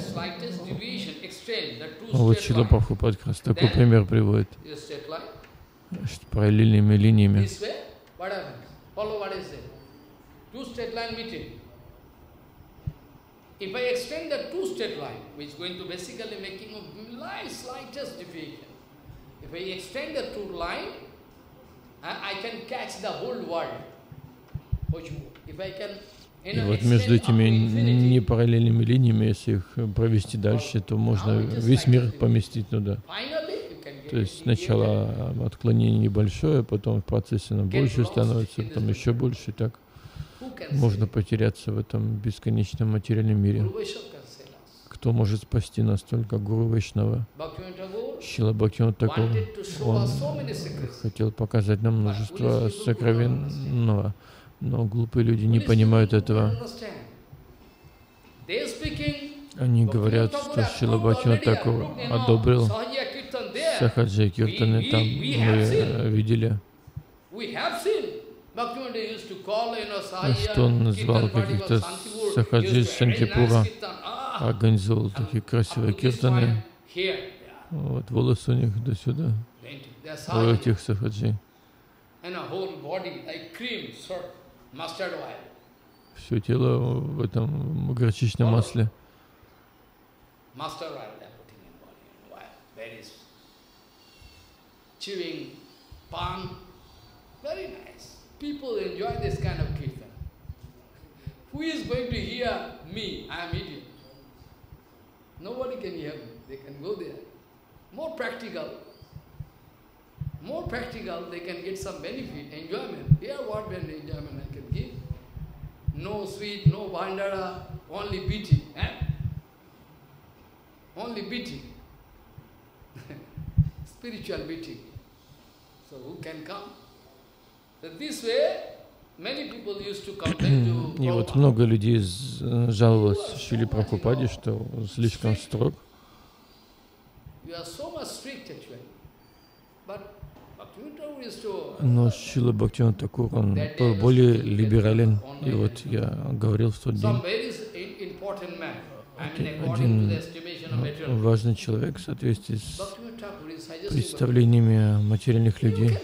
Прабхупада как раз такой пример приводит параллельными линиями. Follow what I say. Two straight line meeting. If I extend the two straight line, which is going to basically making a slightest deviation. If I extend the two line, I can catch the whole world. If I can. И вот между этими непараллельными линиями, если их провести дальше, то можно весь мир поместить туда. То есть сначала отклонение небольшое, потом в процессе оно больше становится, потом еще больше. И так можно потеряться в этом бесконечном материальном мире. Кто может спасти нас? Только Гуру Вайшнава. Шрила Бхактивинода Тхакур, он хотел показать нам множество сокровенного, но глупые люди не понимают этого. Они говорят, что Шрила Бхактивинода Тхакур одобрил Сахаджи Киртаны, там мы видели, что он назвал каких-то Сахаджи Шантипура, организовал такие красивые киртаны. Вот волосы у них до сюда, у этих Сахаджи. Все тело в этом горчичном масле. Chewing, palm, very nice. People enjoy this kind of kirtan. Who is going to hear me? I am idiot. Nobody can hear me. They can go there. More practical, they can get some benefit, enjoyment. Here what enjoyment I can give? No sweet, no bandara, only beating. Only beating. Spiritual beating. So who can come? So this way, many people used to complain to И вот много людей жаловалось Шриле Прабхупаде, что он слишком строг. Но Шрила Бхактивинода Тхакур, он был более либерален. И вот я говорил в тот день, один важный человек в соответствии с представлениями материальных людей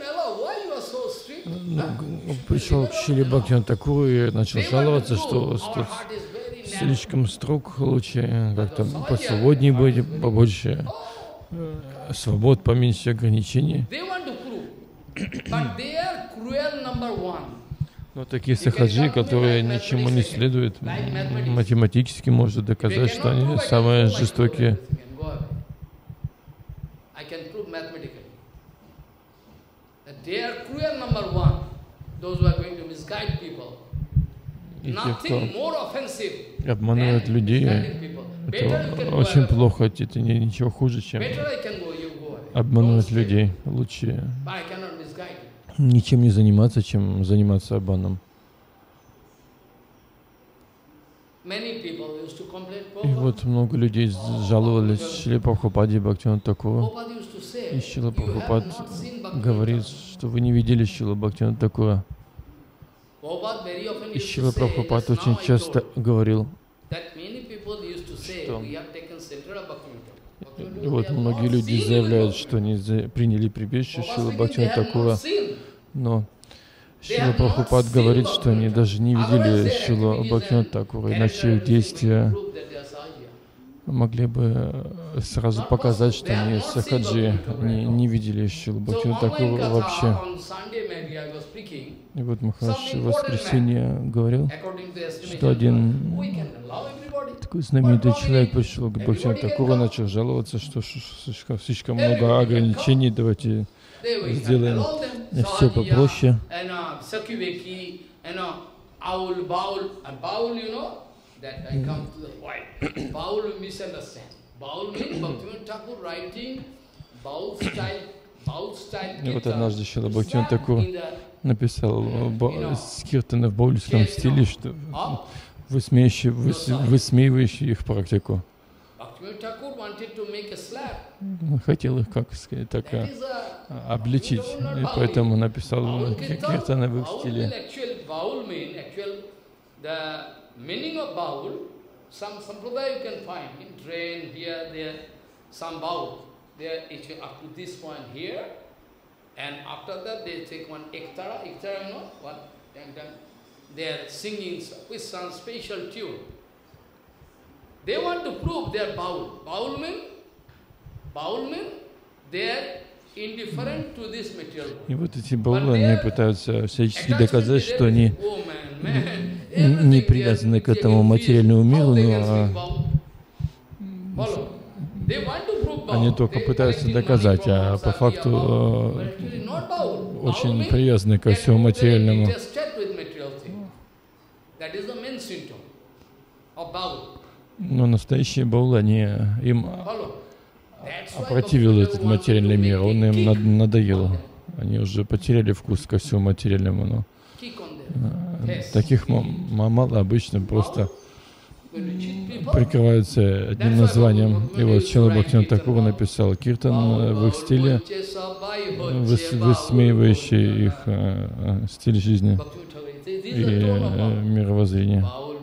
пришел к Шриле Бхактивинода Тхакуру и начал жаловаться, что слишком строг, лучше как-то посвободнее быть, побольше свобод, поменьше ограничений. Но такие сахаджи, которые ничему не следуют, математически можно доказать, что они самые жестокие. И те, кто обманывает людей, это очень плохо, это ничего хуже, чем обманывать людей. Лучше ничем не заниматься, чем заниматься обманом. И вот много людей жаловались Шриле Прабхупаде Бхактивинода Тхакура. И Шрила Прабхупад говорит, что вы не видели Шрилу Бхактивинода Тхакура. И Шрила Прабхупад очень часто говорил, что вот многие люди заявляют, что они приняли прибежище Шрилы Бхактивинода Тхакура, но Шрила Прабхупад говорит, что они даже не видели Шрилу Бхактивинода Тхакура, иначе их действия могли бы сразу показать, что они сахаджи, они не видели Шрилу Бхактивинода Тхакура вообще. И вот Махарадж в воскресенье говорил, что один такой знаменитый человек пришел к Бхактивиноду Тхакуру, начал жаловаться, что слишком много ограничений, давайте сделаем все попроще. И вот однажды Шрила Бхактивинода Тхакур написал киртаны в баульском стиле, что высмеивающий их практику. Хотел их, как сказать, так обличить, и поэтому написал киртаны в их стиле. And after that, they take one ektara, you know, what? They are singing with some special tune. They want to prove they are baul. Baul mean they are indifferent to this material world. И вот эти баулы, они пытаются всячески доказать, что они не привязаны к этому материальному миру, но они только пытаются доказать, а по факту очень привязаны ко всему материальному. Но настоящие баулы, им опротивил этот материальный мир, он им надоел. Они уже потеряли вкус ко всему материальному. Но таких мало, обычно просто прикрываются одним названием. И вот Шрила Бхактивинода Тхакур написал киртан в их стиле, высмеивающий их стиль жизни и мировоззрение.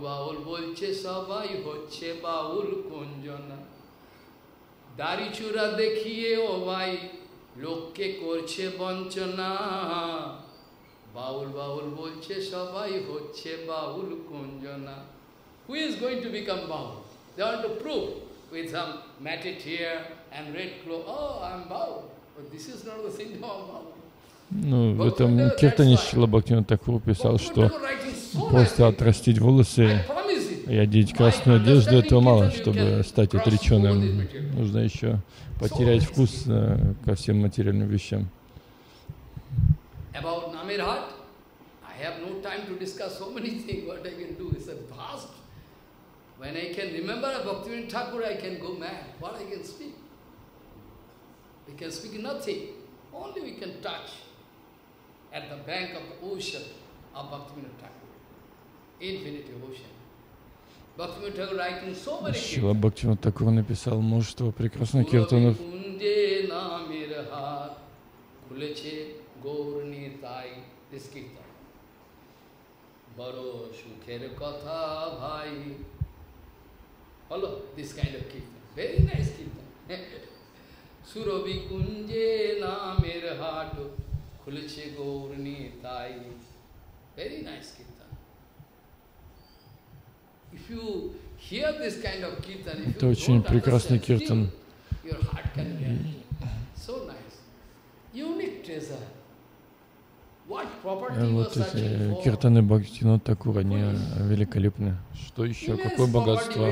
Who is going to become baul? They want to prove with some matted hair and red clothes. Oh, I am baul. But this is not the symptom of baul. Ну, в этом киртане Шрила Бхактивинода Тхакур писал, что просто отрастить волосы и одеть красную одежду, этого мало, чтобы стать отреченным. Нужно еще потерять вкус ко всем материальным вещам. About Namirhat, I have no time to discuss so many things. What I can do is a vast. When I can remember Bhaktivinoda Thakur, I can go mad. What I can speak? We can speak nothing. Only we can touch at the bank of the ocean of Bhaktivinoda Thakur. Infinity ocean. Bhaktivinoda Thakur writing so many things. Шрила Бхактивинода Тхакур написал множество прекрасных киртанов. This kirtan. Baro Shukher Katha Bhai. Follow this kind of kirtan. Very nice kirtan. Surabhi Kunje Namer Hatu Khulche Gaurni Tai. Very nice kirtan. If you hear this kind of kirtan, if Это очень прекрасный киртан. Your heart can get so nice. Unique treasure. Вот эти киртаны Бхактивинода Такура, они великолепны. Что еще? Какое богатство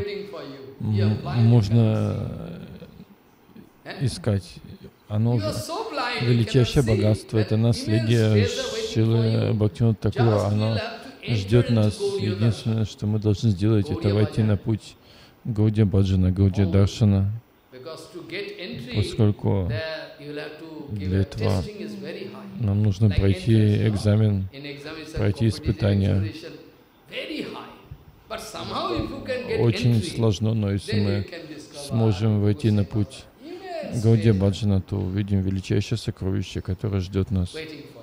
можно искать? Оно величайшее богатство, это наследие Шрилы Бхактивинода Такура. Оно ждет нас. Единственное, что мы должны сделать, это войти на путь Гаудия Баджана, Гаудия Даршана, поскольку для этого нам нужно пройти экзамен, пройти испытания. Очень сложно, но если мы сможем войти на путь Гаудия Баджана, то увидим величайшее сокровище, которое ждет нас.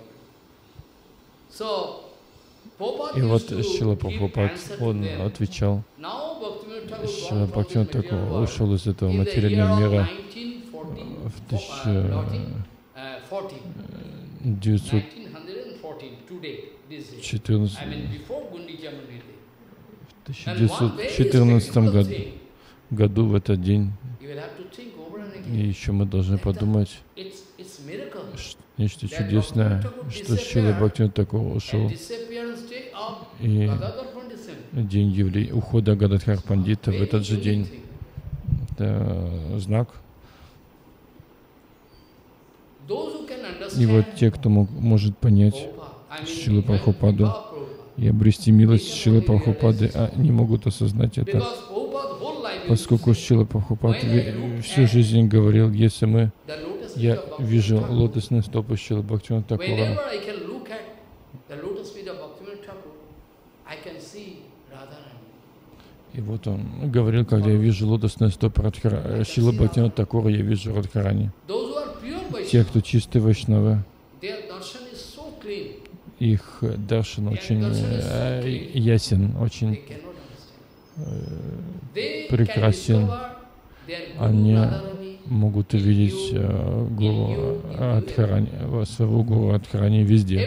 И вот Шрила Прабхупад, он отвечал, Шрила Бхактивинода Такур ушел из этого материального мира в 1914 году в этот день. И еще мы должны подумать, нечто чудесное, что Шрила Бхактивинода Такур ушел. И день ухода Гададхар Пандита в этот же день. Это знак. И вот те, кто может понять Шрилу Прабхупаду и обрести милость Шрилы Прабхупады, не могут осознать это. Поскольку Шрила Прабхупад всю жизнь говорил, если я вижу лотосные стопы Шрилы Бхактивинода Такура, и вот он говорил, когда я вижу лотосные стопы Шрилы Бхактивинода Такура, я вижу Радхарани. Те, кто чистые вайшнавы, их даршан очень ясен, очень прекрасен. Они могут увидеть гуру Радхарани, своего гуру Радхарани везде.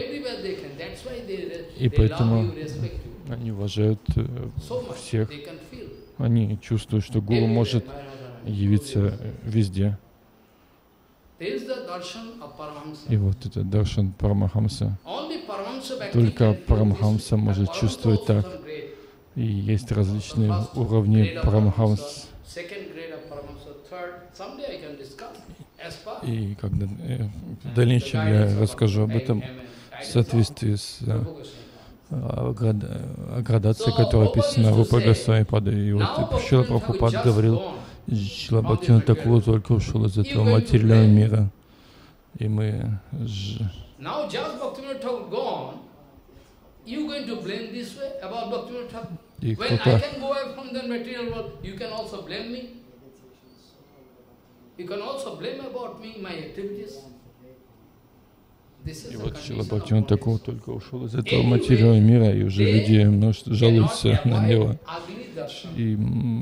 И поэтому они уважают всех. Они чувствуют, что гуру может явиться везде. И вот это даршан Парамахамса. Только Парамахамса может чувствовать так. И есть различные уровни Парамахамс. И когда в дальнейшем я расскажу об этом в соответствии с градацией, которая описана в Рупа Госвами-пада. И вот Шрила Прабхупад говорил, Шрила Бхактивинода Такур только ушел из этого материального мира. И мы... И кто-то... И вот Шрила Бхактивинода Такур только ушел из этого материального мира, и уже люди множество жалуются на него. И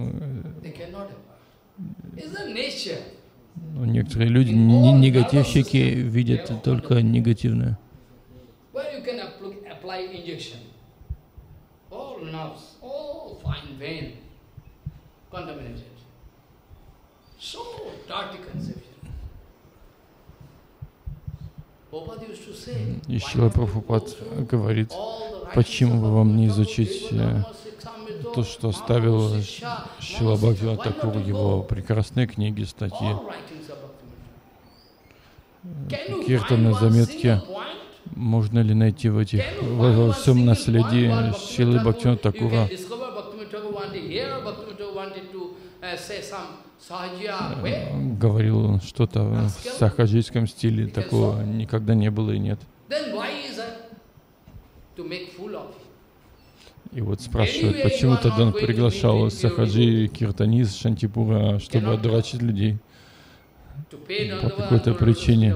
некоторые люди, негативщики, видят только негативное. И Шрила Прабхупад говорит, почему бы вам не изучить то, что оставил Шрила Бхактивинода Такур, его прекрасные книги, статьи, киртаны, заметки. Можно ли найти во всем наследии Шрилы Бхактивинода Такура говорил что-то в сахаджийском стиле, такого никогда не было и нет. И вот спрашивают, почему тогда он приглашал сахаджи, киртаниз, шантипура, чтобы одурачить людей по какой-то причине.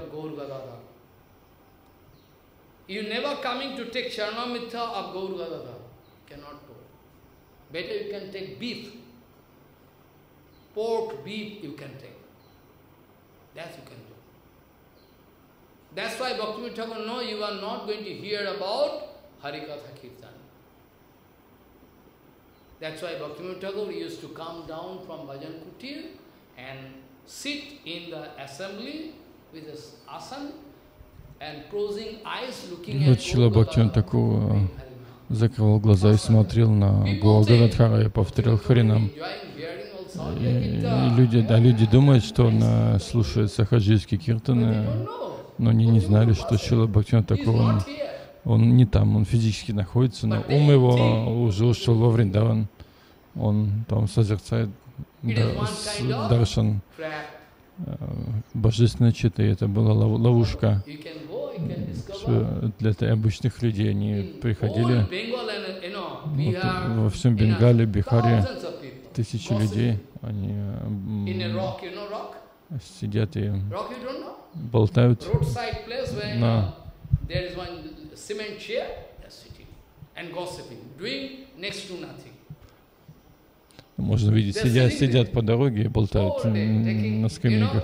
Pork, beef you can take. That you can do. That's why Bhaktivinoda Thakur, no, you are not going to hear about Harikatha Kirtan. That's why Bhaktivinoda Thakur used to come down from Bhajan Kutir and sit in the assembly with his asan Вот Шрила Бхактивинода Тхакур закрывал глаза и смотрел на Гаудадхара и повторял Харинам. И люди думают, что он слушает сахаджийские киртаны, но они не знали, что Шрила Бхактивинода Тхакур, он не там, он физически находится, но ум его уже ушел во Вриндаван. Он там созерцает даршан, божественной читы. Это была ловушка для обычных людей. Они приходили во всем Бенгале, Бихаре, тысячи людей. Они сидят и болтают на можно видеть, сидят по дороге и болтают на скамейках.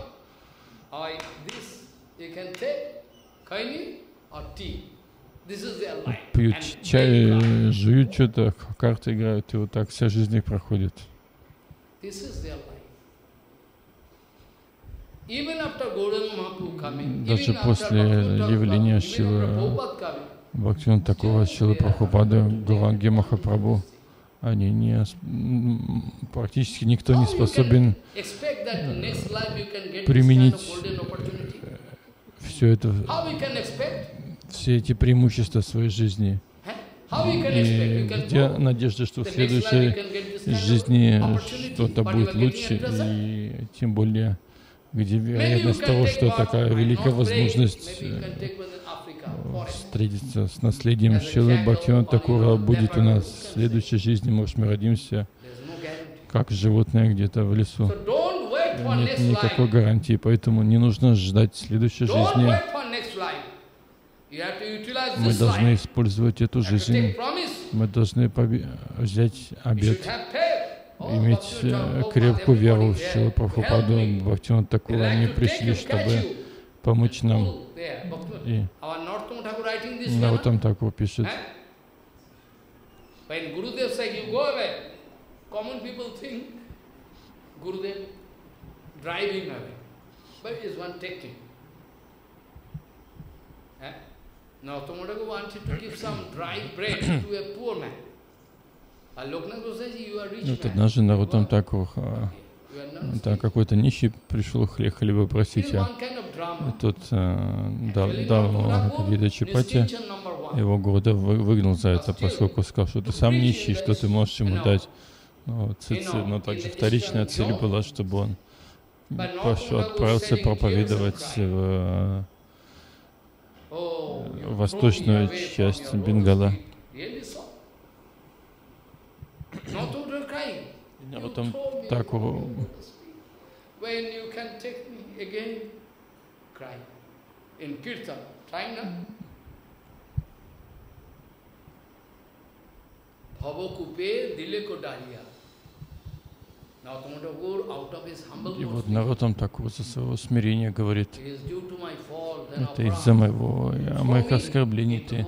Пьют чай, жуют что-то, карты играют, и вот так вся жизнь их проходит. Даже после явления Шрилы Бхактивинода Тхакура, Шрилы Прабхупады, Гауранги Махапрабху, практически никто не способен применить все это, все эти преимущества своей жизни. И где надежда, что в следующей жизни что-то будет лучше, и тем более, где вероятность того, что такая великая возможность встретиться с наследием Шрилы Бхактивинода Тхакура будет у нас в следующей жизни. Может, мы родимся как животные где-то в лесу. Нет никакой гарантии, поэтому не нужно ждать следующей жизни. Мы должны использовать эту жизнь. Мы должны взять обет, иметь крепкую веру в Шрилу Прабхупаду, Бхактивинода Тхакура. Они пришли, чтобы помочь нам. И Нароттам Тхакур пишет, вот однажды Нароттам Тхакур, какой-то нищий пришел хлеба просить, а тот дал ему какие-то чапати, его Гурудев выгнал за это, поскольку сказал, что ты сам нищий, что ты можешь ему дать. Но также вторичная цель была, чтобы он отправился проповедовать в восточную часть Бенгала. Нароттам Тхакур и вот Нароттам Тхакур за своего смирения говорит, это из-за моих оскорблений ты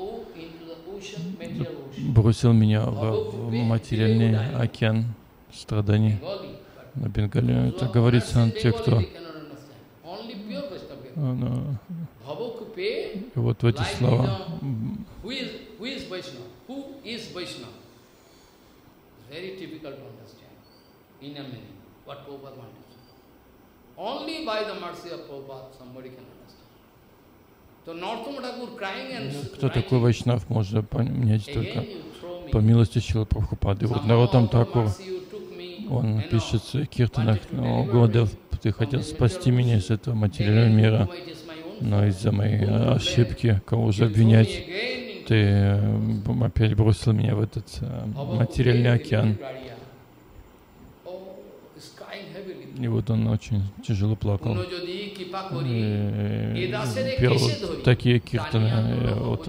бросил меня в материальный океан страданий. На Бенгале это говорится те, кто... И вот в эти слова. Кто такой Вайшнав, можно понять только по милости Шрилы Прабхупады. Вот Нароттам Тхакур, он пишет в своих киртанах: Гурудев, ты хотел спасти меня из этого материального мира, но из-за моей ошибки, кого же обвинять, ты опять бросил меня в этот материальный океан. И вот он очень тяжело плакал. И пел такие киртаны. Вот.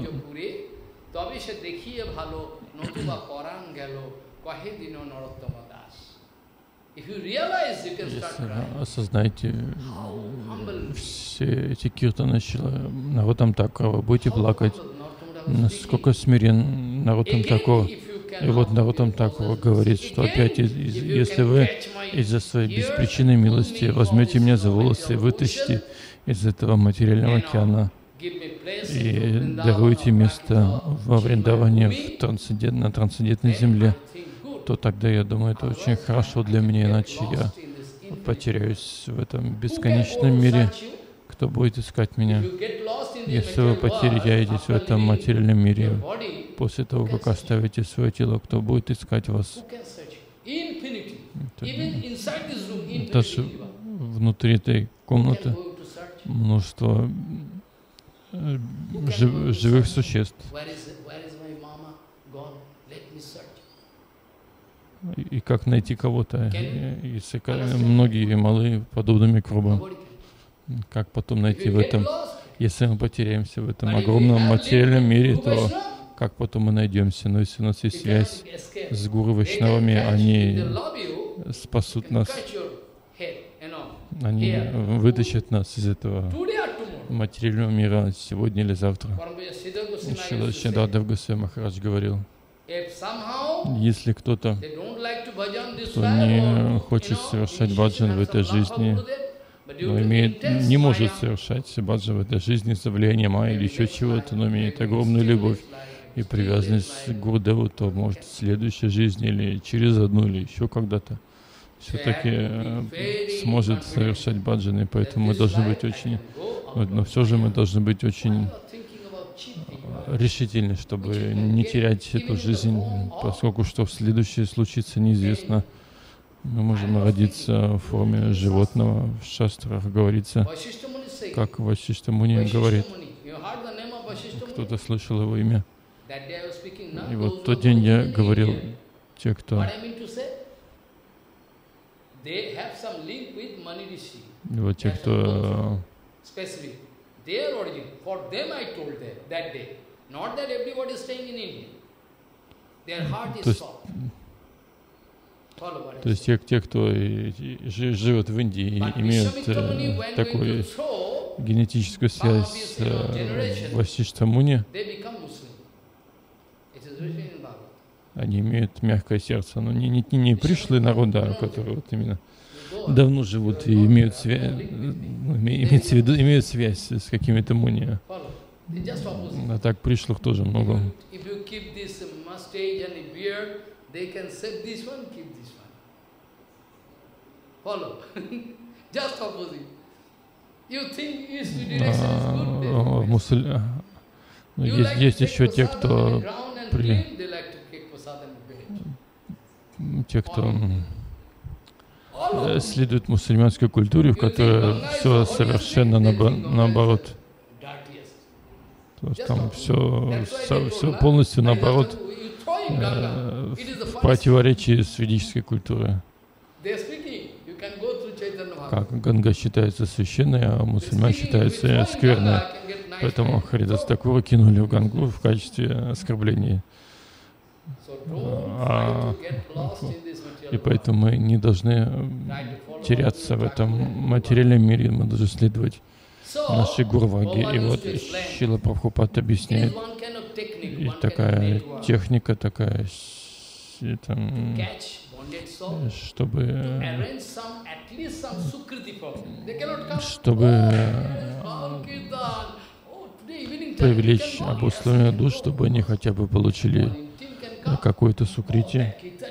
Если осознаете все эти киртаны Нароттам Тхакура, вы будете плакать, насколько смирен Нароттам Тхакур. И вот Нароттам Тхакур говорит, что опять, если вы из-за своей беспричинной милости возьмете меня за волосы и вытащите из этого материального океана, и даруете место во Вриндаване, на трансцендентной земле, то тогда, я думаю, это очень хорошо для меня, иначе я потеряюсь в этом бесконечном мире. Кто будет искать меня? Если вы потеряетесь в этом материальном мире, после того, как оставите свое тело, кто будет искать вас? Даже внутри этой комнаты множество живых существ. И как найти кого-то, если многие малые подобными кругам? Как потом найти в этом? Если мы потеряемся в этом огромном материальном мире, то как потом мы найдемся? Но если у нас есть связь с гуру Вайшнавами, они спасут нас, они вытащат нас из этого материального мира сегодня или завтра. Шрила Шридхар Госвами Махарадж говорил, если кто-то, кто не хочет совершать баджан в этой жизни, но не может совершать баджан в этой жизни из-за влияния майи или еще чего-то, но имеет огромную любовь и привязанность к Гурудеву, то может в следующей жизни или через одну, или еще когда-то все-таки сможет совершать баджан, и поэтому мы должны быть очень, но все же мы должны быть очень решительны, чтобы не терять эту жизнь, поскольку что в следующее случится неизвестно. Мы можем родиться в форме животного. В шастрах говорится, как Васиштха Муни говорит. Кто-то слышал его имя. И вот в тот день я говорил, те, кто... И вот те, кто... То есть те, кто живет в Индии, имеют такую генетическую связь с Васиштха Муни, они имеют мягкое сердце, но не пришлые народа, которые вот именно давно живут и имеют связь с какими-то муни. А так пришлых тоже много. They can save this one, keep this one. Follow. Just opposite. You think this direction is good. Есть еще те, кто следует мусульманской культуре, в которой все совершенно наоборот. То есть там все полностью наоборот. В противоречии с ведической культурой. Как Ганга считается священной, а мусульман считается скверной. Поэтому Харидас Такура кинули в Гангу в качестве оскорбления. И поэтому мы не должны теряться в этом материальном мире, мы должны следовать нашей Гурваге. И вот Шрила Прабхупад объясняет, и такая техника, такая, чтобы привлечь обусловленных душ, чтобы они хотя бы получили какое-то сукрити.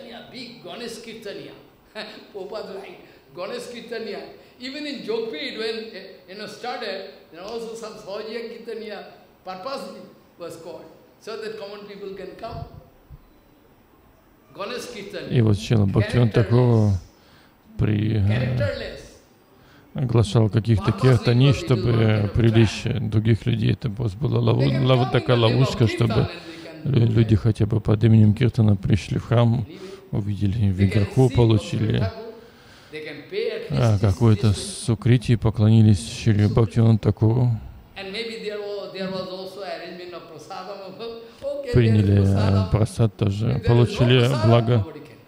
Even in Jogpet, when started, also some Sahajiya Kirtaniya purposely was called, so that common people can come. Ganesh Kirtaniya. И вот Шрила Бхактивинода Тхакур оглашал каких-то киртани, чтобы привлечь других людей. Это была такая ловушка, чтобы люди хотя бы под именем Киртана пришли в храм, увидели виграху, получили какое-то сукрити, поклонились Шриле Бхактивиноду Тхакуру, приняли прасад тоже, получили благо.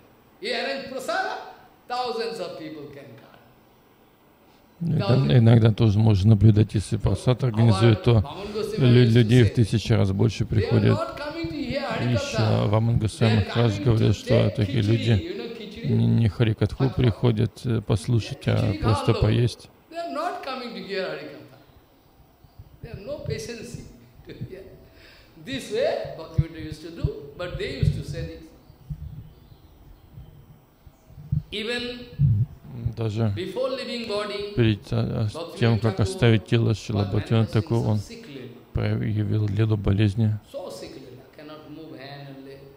Иногда тоже можно наблюдать, если прасад организует, то людей в 1000 раз больше приходят. Еще Ваман Госвами Махарадж говорил, что такие люди не харикатху приходят послушать, а просто поесть. They have no patience. Yeah. This way, Bhaktivinoda used to do, but they used to say this. Even даже before leaving body, перед тем, как оставить тело, Шрила Бхактивинода Тхакур, он проявил лилу болезни. so sick, cannot move hand and leg.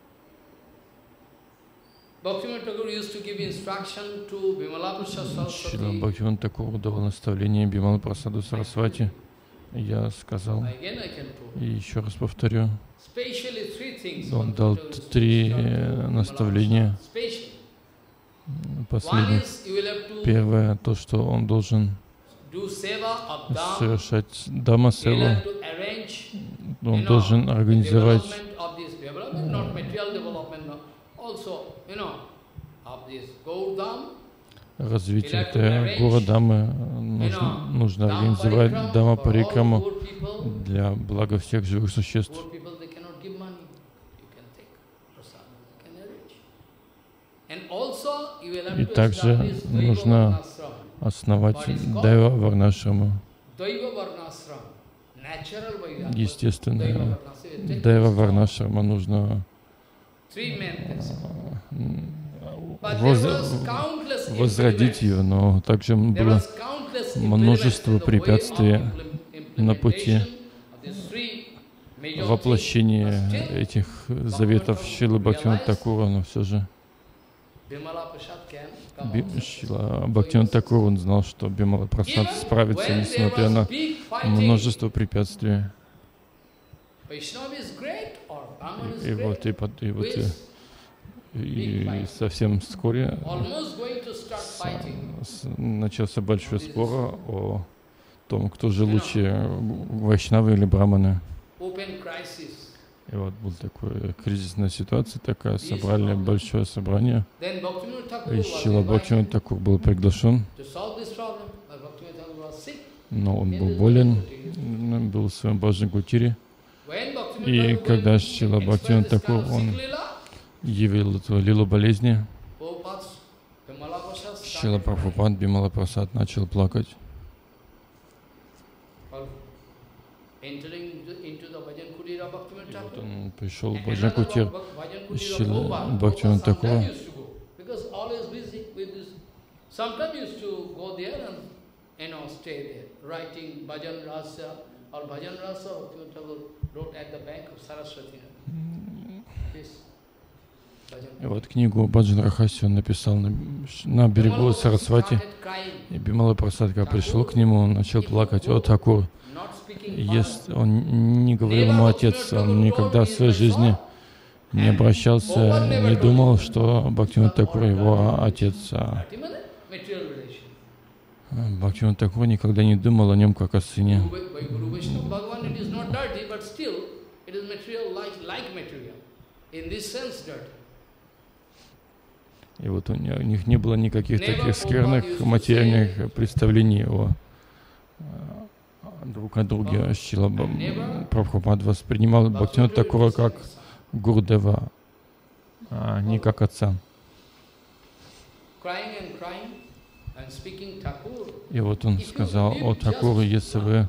Bhaktivinoda Thakur used to give instruction to Bimala Prasad Шрила Saraswati. Бхактивинода Тхакур давал наставление Бимала Прасаду Сарасвати. Я сказал, Again I can prove. и еще раз повторю, Spatially three things. он дал три наставления. Spatially. Последних. Первое, то, что он должен совершать дама-севу, он должен организовать развитие этой Гора-дамы, нужно организовать дама-парикраму для блага всех живых существ. И также нужно основать Дайва Варнашраму. Естественно, Дайва Варнашрама нужно возродить ее, но также было множество препятствий на пути воплощения этих заветов Шрилы Бхактивинода Тхакура, но все же Шрила Бхактивинода Тхакур, он знал, что Бимала Прасад справится, несмотря на множество препятствий. И совсем вскоре начался большой спор о том, кто же лучше, вайшнавы или браманы. И вот была такая кризисная ситуация, такая, собрали большое собрание. И Шрила Бхактивинода Тхакур был приглашен, но он был болен, был в своем Баджан-кутире. И когда Шрила Бхактивинода Тхакур, он явил эту лилу болезни, Шрила Прабхупад Бимала Прасад начал плакать. И вот он пришел в Баджан-кутир Шрилы Бхактивинода Тхакура. И вот книгу Баджан Рахаси он написал на берегу Сарасвати. И Бимала Прасад, когда пришел к нему, он начал плакать: «О, Тхакур!» Он не говорил ему отец, он никогда в своей жизни не обращался, не думал, что Бхактивинода Тхакур его отец. Бхактивинода Тхакур никогда не думал о нем как о сыне. И вот у них не было никаких таких скверных материальных представлений друг о друге. Шрила Прабхупад воспринимал Бхактивинода Тхакура как Гурудева, а не как отца. И вот он сказал: «О, Тхакур, если вы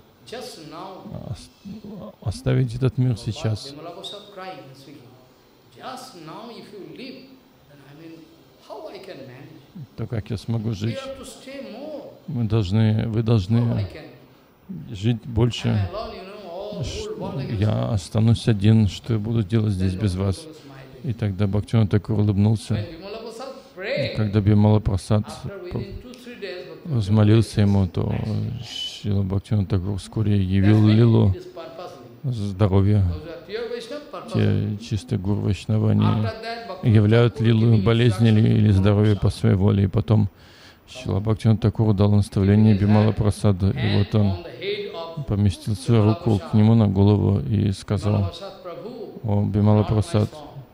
оставите этот мир сейчас, то как я смогу жить? Вы должны жить больше. Я останусь один, что я буду делать здесь без вас?» И тогда Бхактивинода Тхакур улыбнулся. И когда Бимала Прасад взмолился ему, то Шрила Бхактивинода Тхакур вскоре явил лилу здоровья. Те чистые гуру Вайшнава, они являют лилу болезни или здоровья по своей воле. И потом Шрила Бхактивинода Тхакур дал наставление Бимала Прасаду, и вот он поместил свою руку к нему на голову и сказал: «О, Бимала Прасад,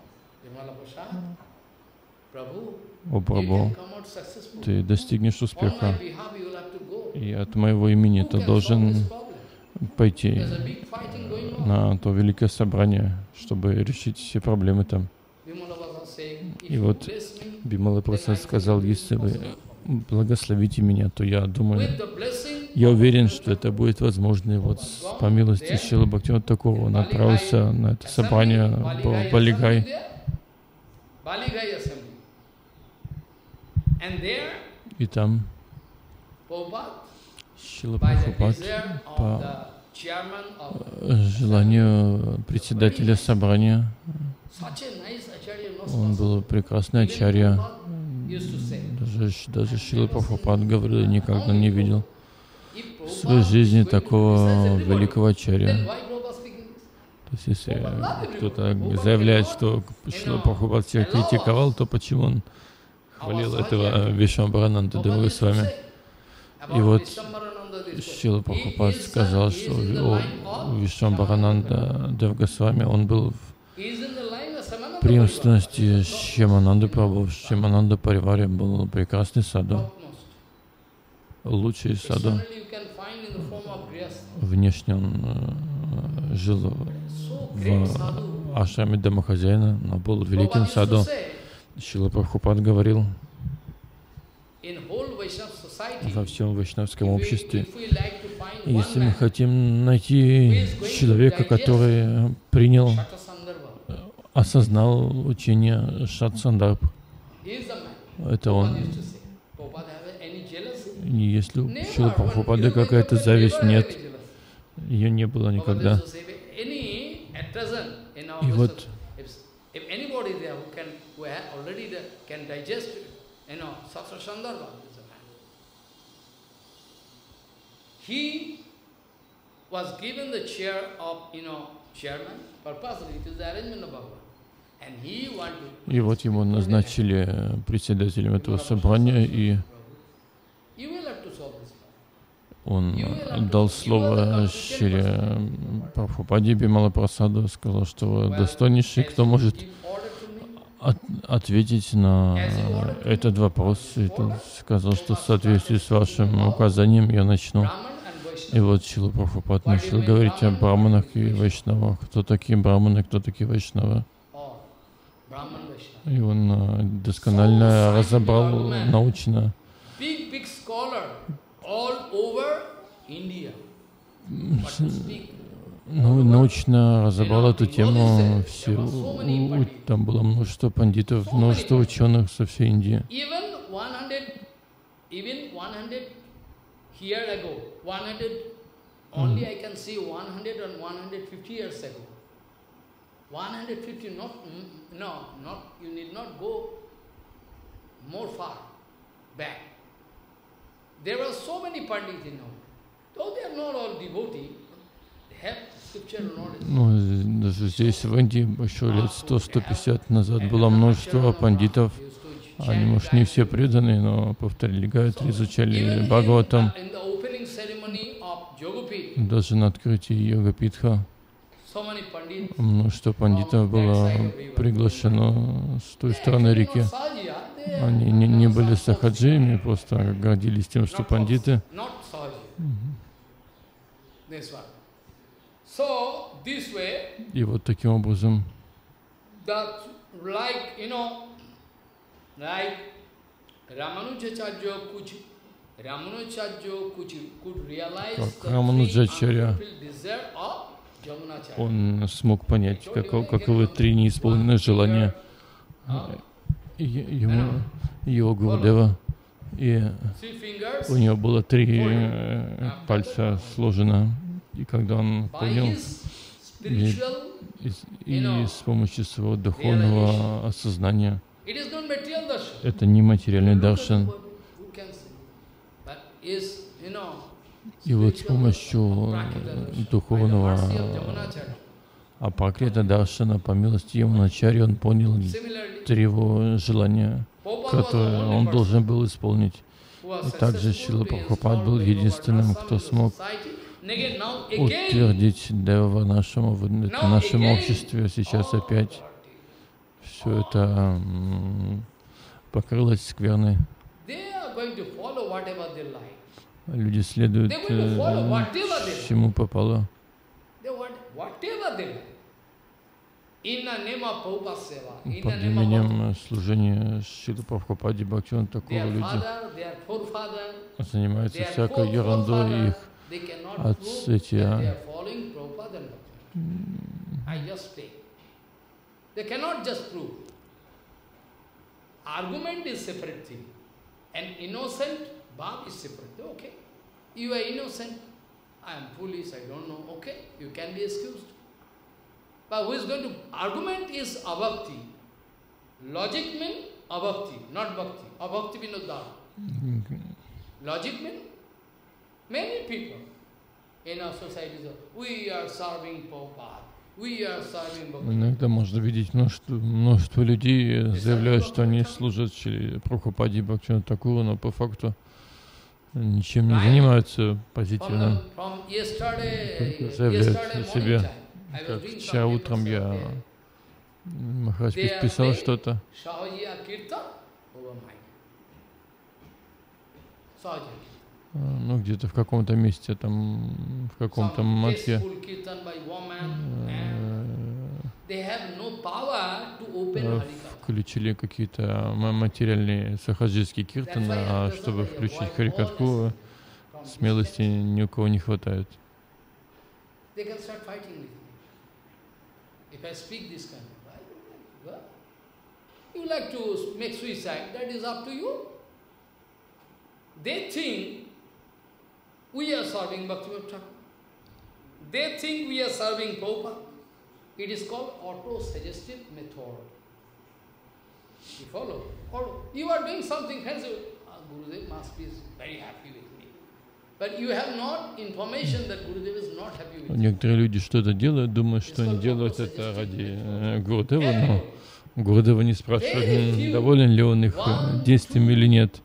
о Прабху, ты достигнешь успеха, и от моего имени ты должен пойти на то великое собрание, чтобы решить все проблемы там». И вот Бимала Прасад сказал: «Если вы благословите меня, то я думаю, Я уверен, что это будет возможно. И вот по милости Шрилы Бхактивинода Тхакура он отправился на это собрание в Балигай. И там Шрила Прабхупад по желанию председателя собрания, он был прекрасный ачарья. Даже Шрила Прабхупад говорил, никогда не видел в своей жизни такого великого ачарья. То есть, если кто-то заявляет, что Шрила Прабхупад всех критиковал, то почему он хвалил этого Вишвамбарананда Дева Госвами? И вот Шрила Прабхупад сказал, что у Вишвамбарананда Дева Госвами он был в преемственности с Шьямананда Прабху. В Шьямананда Париваре был прекрасный саду, лучший саду. Внешне он жил в ашраме домохозяина, но был великим саду. Шрила Прабхупад говорил, во всем вайшнавском обществе, если мы хотим найти человека, который принял, осознал учение Шат-Сандарб, это он. Если у Шрилы Прабхупады какая-то зависть, нет, ее не было никогда. И вот he was given the chair of, chairman, purposely, it is the arrangement of Bhagavan. And he wanted. И вот ему назначили председателем этого собрания, и он дал слово Шри Прабхупаде Бимала Прасаду, сказал, что достойнейший, кто может ответить на этот вопрос. И тот сказал, что в соответствии с вашим указанием я начну. И вот Шрила Прабхупад начал говорить о браманах и вайшнавах. Кто такие браманы, кто такие вайшнавы. И он досконально разобрал научно научно разобрал эту тему. Там было множество пандитов, множество ученых со всей Индии. Years ago, 100, only I can see 100 and 150 years ago. 150, you need not go more far back. There were so many pandits in India. Though they are not all devotees, they have scripture knowledge. Даже здесь, в Индии, еще лет 100-150 назад было множество пандитов. Они, может, не все преданные, но повторили Гайатри, изучали Бхагаватам. Даже на открытии Йога-питха множество пандитов было приглашено с той стороны реки. Они не были сахаджиями, просто гордились тем, что пандиты. И вот таким образом как Рамануджачарья, он смог понять, каковы три неисполненных желания его Гурудева. И у него было 3 пальца сложено. И когда он понял, и с помощью своего духовного осознания, это не материальный даршан. И вот с помощью духовного апакрита даршана, по милости Ямуначарьи, он понял 3 его желания, которые он должен был исполнить. И также Шрила Прабхупад был единственным, кто смог утвердить Дева в нашем обществе. Сейчас опять все это покрылось скверной. Люди следуют чему попало. Под именем служения Шрилы Прабхупаде Бхактивинода Тхакура люди занимаются всякой ерундой, их отцы эти. They cannot just prove. Argument is separate thing. And innocent bhav is separate. Okay, you are innocent. I am foolish, I don't know. Okay, you can be excused. But who is going to... Argument is abhakti. Logic means abhakti, not bhakti. Abhakti means not. Logic means many people in our society say, we are serving Prabhupada. Иногда можно видеть множество людей, заявляют, что они служат Прабхупаде Бхактивинода Тхакуру, но по факту ничем не занимаются позитивным. Только заявляют о себе. Как вчера утром Махарадж писал что-то. Ну, где-то в каком-то месте, там, в каком-то матхе включили какие-то материальные сахаджистские киртаны, а чтобы включить Харикатху, смелости ни у кого не хватает. We are serving Bhaktivinoda Thakur. They think we are serving Prabhupada. It is called auto-suggestive method. You follow? You are doing something fancy. Gurudev must be very happy with me. But you have not information that Gurudev is not happy with you. Некоторые люди что-то делают, думают, что они делают это ради Гурудева, но Гурудева не спрашивают, доволен ли он их действиями или нет.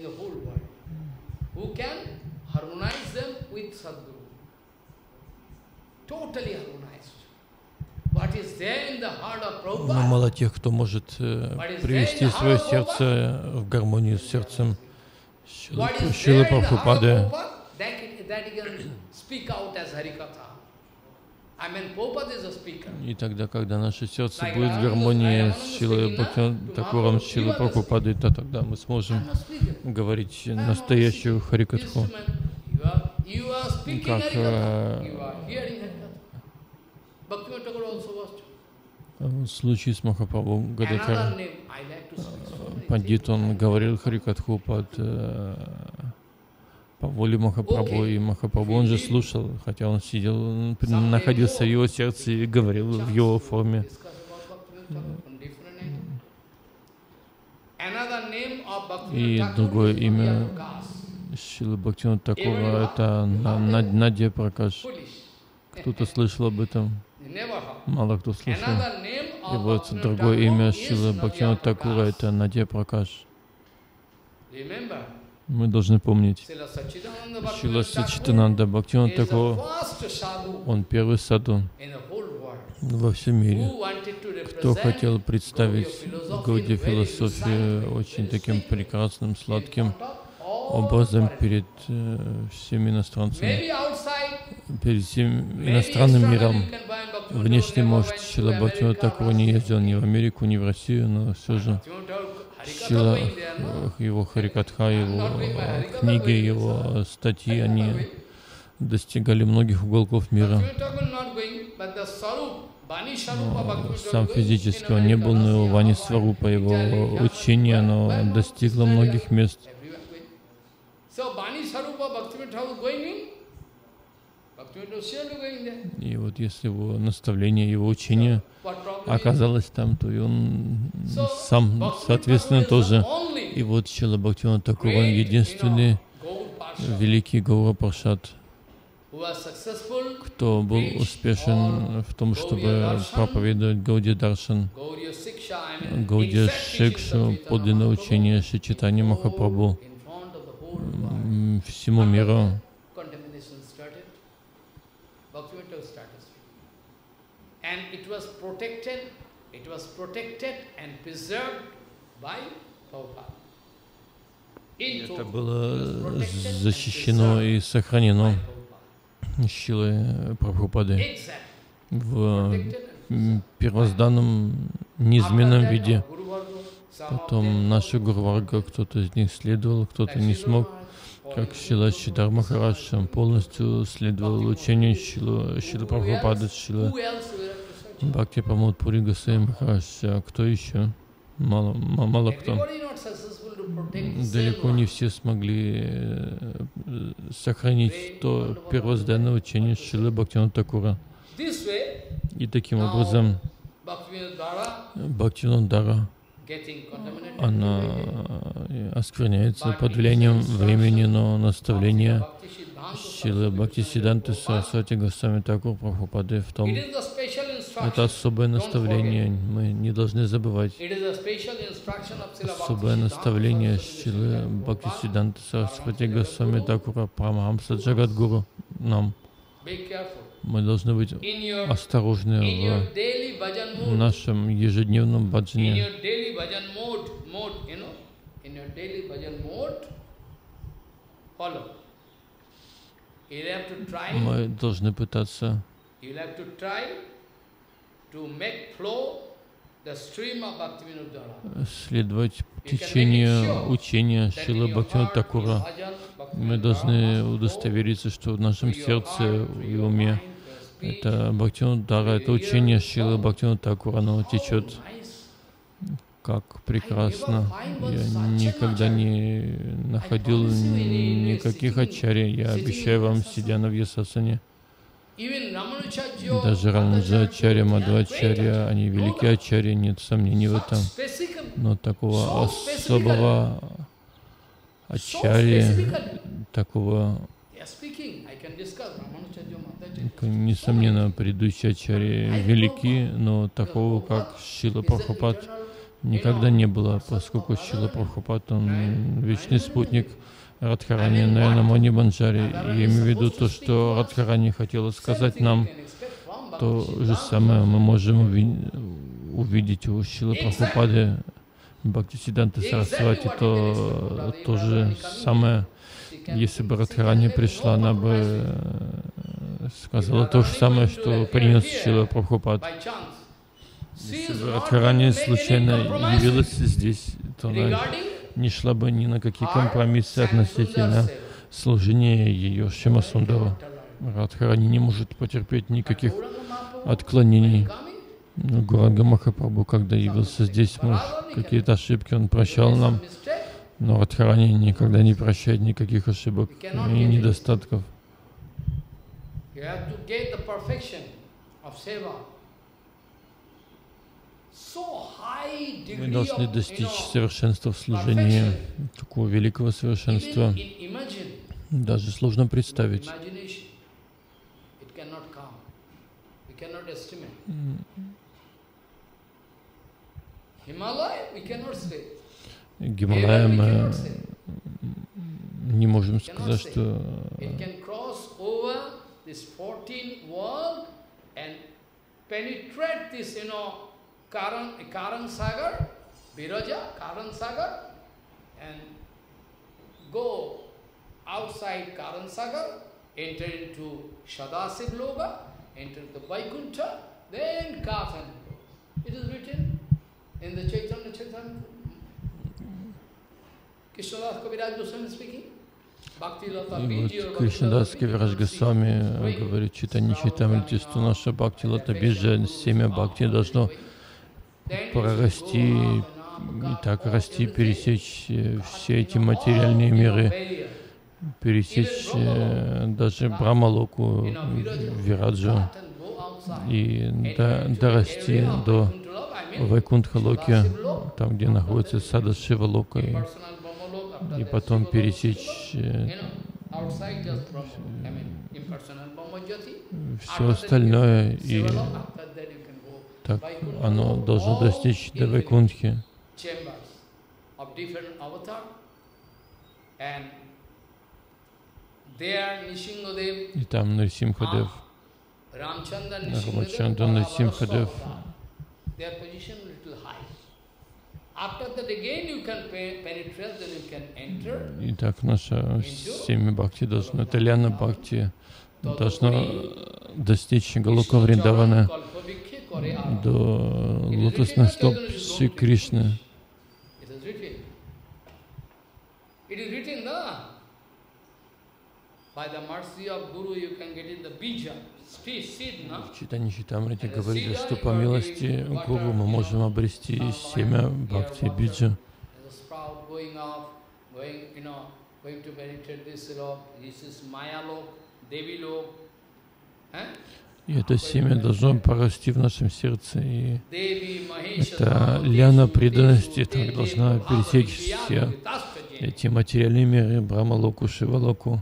Но мало тех, кто может привести свое сердце в гармонию с сердцем Шрилы Прабхупады. И тогда, когда наше сердце будет в гармонии с Шрилой Бхактивинодом Тхакуром, с Шрилой Прабхупадой, то тогда мы сможем говорить настоящую Харикатху. Как в случае с Махапрабху Гададхара Пандит, он говорил Харикатху по воле Махапрабху, и Махапрабху он же слушал, хотя он сидел, находился в его сердце и говорил в его форме. И другое имя Шрилы Бхактивинода Тхакура — это Надья Пракаш. Кто-то слышал об этом? Мало кто слышал. И вот другое имя Шрилы Бхактивинода Тхакура — это Надья Пракаш. Мы должны помнить, Шрила Саччитананда Бхактивинода Тхакур, он первый саду во всем мире, кто хотел представить Гаудия философию очень таким прекрасным, сладким образом перед всеми иностранцами, перед всем иностранным миром. Внешне, может, Шрила Бхактивинода Тхакур не ездил ни в Америку, ни в Россию, но все же Шрила, его Харикатха, его книги, его статьи, они достигали многих уголков мира. Но сам физически он не был, но его Вани Сварупа, его учение, оно достигло многих мест. И вот если его наставление, его учение оказалось там, то и он сам, соответственно, тоже. И вот Шрила Бхактивинода Тхакур, он единственный великий Гаура Паршад, кто был успешен в том, чтобы проповедовать Гаудия Даршан, Гаудия Шикшу, подлинное учение Шри Чайтанья Махапрабху всему миру. Это было защищено и сохранено Шрилой Прабхупадой в первозданном, неизменном виде. Потом наши Гуру-варга, кто-то из них следовал, кто-то не смог. Как Шрила Шридхар Махарадж, он полностью следовал учению Шрилы Прабхупады, Шрила Бхактипрамод Пури Госвами Махарадж. А кто еще? Мало кто. Далеко не все смогли сохранить то первозданное учение Шрилы Бхактивинода Thakura. И таким образом Бхактивинода Dhara, она оскверняется под влиянием времени, но наставление Шрилы Бхактисиддханты Сарасвати Госвами Thakura Прабхупады в том, это особое наставление, мы не должны забывать. Особое наставление Шрилы Бхактисиддханты Сарасвати Госвами Thakura Парамахамса Джагадгуру нам. Мы должны быть осторожны в нашем ежедневном баджане. Мы должны пытаться следовать течению учения Шрилы Бхактивинода Thakura. Мы должны удостовериться, что в нашем сердце и уме это Бхактивинода Dhara, это учение Шрилы Бхактивинода Thakura, оно течет как прекрасно. Я никогда не находил никаких ачарья. Я обещаю вам, сидя на Вьясасане. Даже Рамаnuджачарья, Мадхвачарья, они великие ачарьи, нет сомнений в этом. Но такого особого ачарьи, такого, несомненно, предыдущие ачарьи велики, но такого, как Шрила Прабхупад, никогда не было, поскольку Шрила Прабхупад, он вечный спутник Радхарани, Нараяна Муни Банджари. Я имею в виду то, что Радхарани хотела сказать нам, то же самое мы можем увидеть у Шрилы Прабхупады, Бхактисиддханты Сарасвати, то же самое. Если бы Радхарани пришла, она бы сказала то же самое, что принес Шрила Прабхупад. Если бы Радхарани случайно явилась здесь, то она не шла бы ни на какие компромиссы относительно служения ее Шьяма Сундару. Радхарани не может потерпеть никаких отклонений. Гауранга Махапрабху, когда явился здесь, какие-то ошибки он прощал нам, но Радхарани никогда не прощает никаких ошибок и недостатков. Мы должны достичь совершенства в служении, такого великого совершенства. Даже сложно представить. Гималая мы не можем сказать, что Karan Sagar, Viraja, Karan Sagar, and go outside Karan Sagar, enter into Sadasiv Loka, enter the Vaikuntha, then Kathan. It is written in the Chaitanya Chaitanya. Krishnadas Kaviraj Goswami speaking. И вот Кришнадас Кавирадж Госвами говорит, Чайтанья Чайтамрити, что наша Бхакти Лата Биджа, семя Бхакти должно прорасти и так расти, пересечь все эти материальные миры, пересечь даже Брахмалоку, Вираджу и дорасти до Вайкунтха-локи, там, где находится Садашива-лока, и потом пересечь все остальное, и так оно должно достичь до Вайкунтхи. И там Нарсимхадев, Рамачандра Нарсимхадев. Итак, наше семя Бхакти должно, Таляна Бхакти должно достичь Галока Вриндавана. между лотосных стоп Шри Кришны. В Чайтанья Чайтамрите говорили, что по милости Гуру мы можем обрести семя Бхакти Биджа. И это семя должно порасти в нашем сердце, и эта ляна преданности так должна пересечь все эти материальные миры, Брахмалоку, Шивалоку,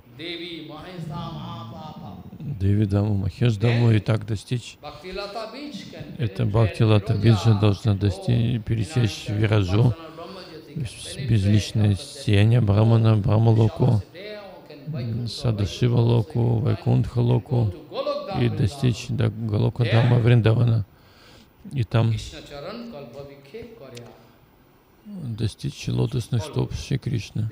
Девидаму, Махешдаму, и так достичь. Это Бхакти-лата Биджа должна достичь, пересечь Вираджу, безличное сияние Брахмана, Брахмалоку, Садашива-локу, Вайкунтха-локу, и достичь до Галока Дама Вриндавана. И там достичь лотосных стоп Шри Кришны.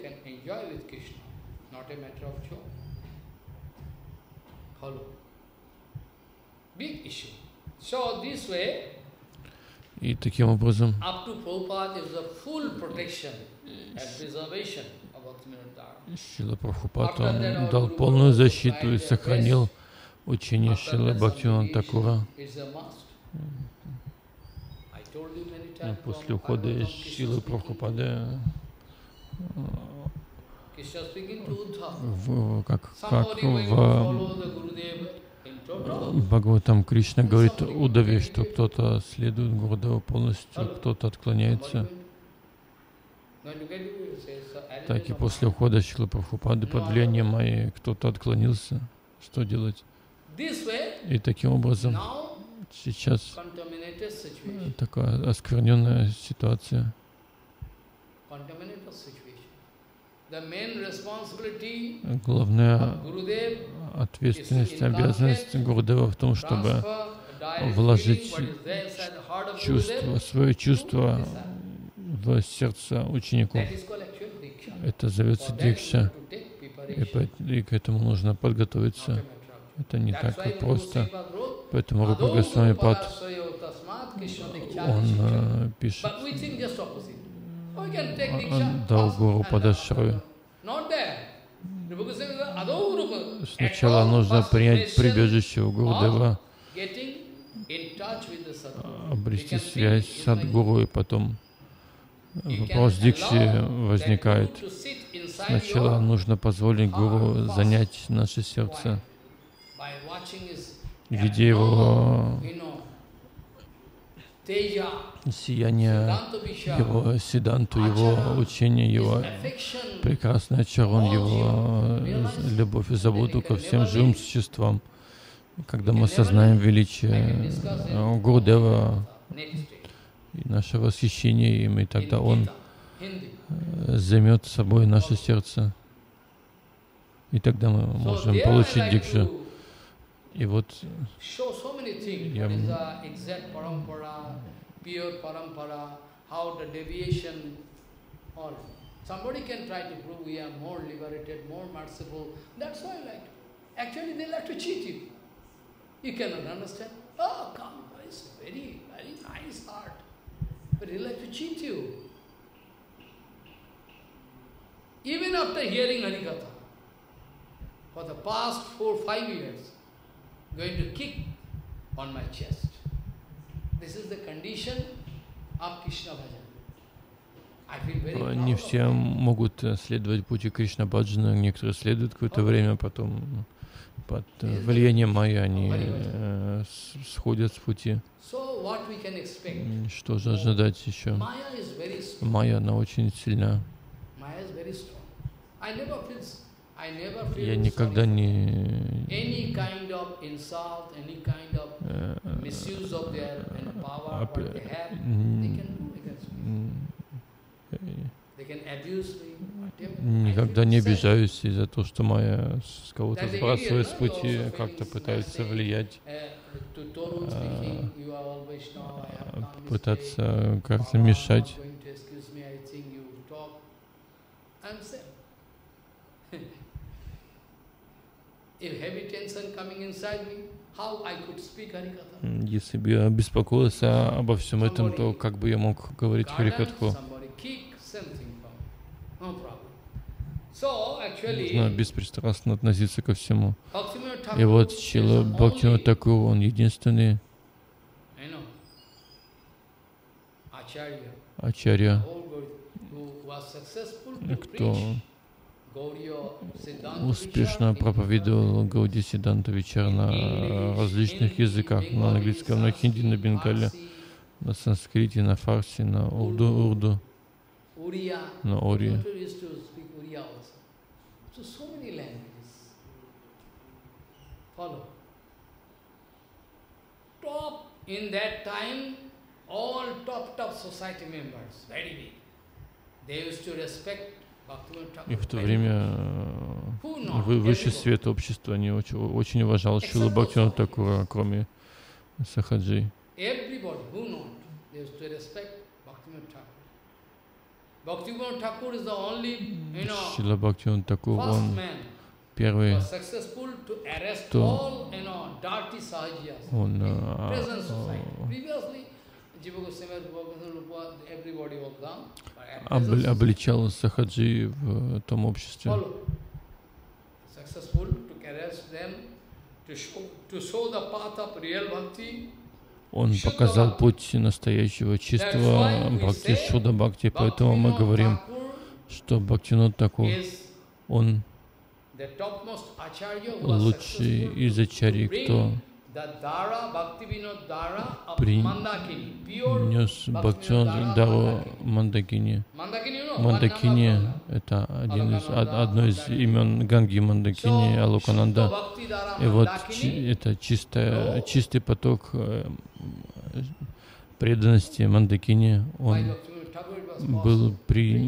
И таким образом Шрила Прабхупад, он дал полную защиту и сохранил учение Шрилы Бхактивинода Thakura. После ухода Шрилы Прабхупады, как в Бхагаватам Кришна говорит Удаве, что кто-то следует Гурудеву полностью, кто-то отклоняется. Так и после ухода Шрилы Прабхупады под влиянием Майи кто-то отклонился. Что делать? И таким образом сейчас такая оскверненная ситуация. Главная ответственность, обязанность Гурудева в том, чтобы вложить свое чувство в сердце учеников. Это зовется дикша, и к этому нужно подготовиться. Это не так просто. Поэтому Рупа Госвами Пад, он пишет, он дал Гуру Падашраю. Сначала нужно принять прибежище у Гурудева, обрести связь с Садгуру, и потом вопрос дикши возникает. Сначала нужно позволить Гуру занять наше сердце, видя его сияние, его сиданту, его учение, его прекрасный ачарон, его любовь и заботу ко всем живым существам. Когда мы осознаем величие Гурудева и наше восхищение им, и тогда он займет собой наше сердце. И тогда мы можем получить дикшу. И вот я Even after hearing Harikatha, for the past 4-5 years, going to kick on my chest. This is the condition of Krishna Bhajan. I feel very proud. Не все могут следовать пути Кришна Баджана, некоторые следуют какое-то время, потом под влиянием майи они сходят с пути. Что же ожидать еще? Майя, она очень сильна. Я никогда не никогда не обижаюсь из-за того, что майя с кого-то сбрасывает с пути, как-то пытается влиять, пытаться как-то мешать. If heavy tension coming inside me, Если бы я беспокоился обо всем этом, то как бы я мог говорить Харикатху? Нужно беспристрастно относиться ко всему. И вот Шрила Бхактивинода Тхакур, он единственный ачарья, кто успешно проповедовал Гауди Сиддханта Вичар на различных языках, на английском, на хинди, на бенгале, на санскрите, на фарси, на урду, на ории. In that time, all top society members, very big, they used to respect Bhaktivinoda Thakur. И в то время высший свет общества они очень уважал Шрилу Бхактивинода Тхакура, кроме сахаджи. Everybody who not, they used to respect Bhaktivinoda Thakur. Bhaktivinoda Thakur is the only, Шрила Бхактивинода Тхакур, он первый, кто он обличал сахаджи в том обществе. Он показал путь настоящего чистого бхакти, шуда бхакти, поэтому мы говорим, что Бхактивинода Тхакур, он лучший из ачарьи, кто принес Бхактивинода Дару Мандакини. Мандакини — это одно из имен Ганги Мандакини, Алокананда. И вот это чистый поток преданности Мандакини, он был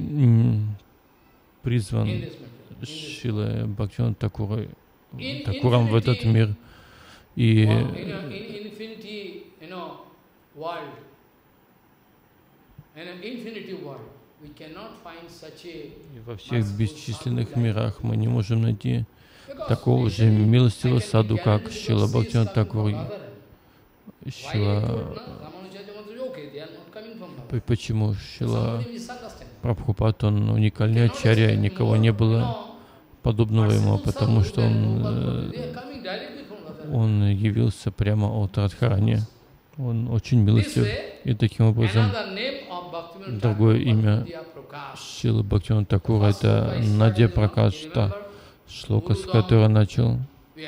призван Шрилой Бхактивинода Тхакуром в этот мир. И во всех бесчисленных мирах мы не можем найти такого же милостивого саду, как Шрила Бхактивинода Тхакур. Почему Шрила Прабхупад, он уникальный ачарья, никого не было подобного ему, потому что он явился прямо от Радхарани. Он очень милостив. И таким образом, другое имя Шрилы Бхактивинода Тхакура — это Надья Пракашта, шлока, с которой начал.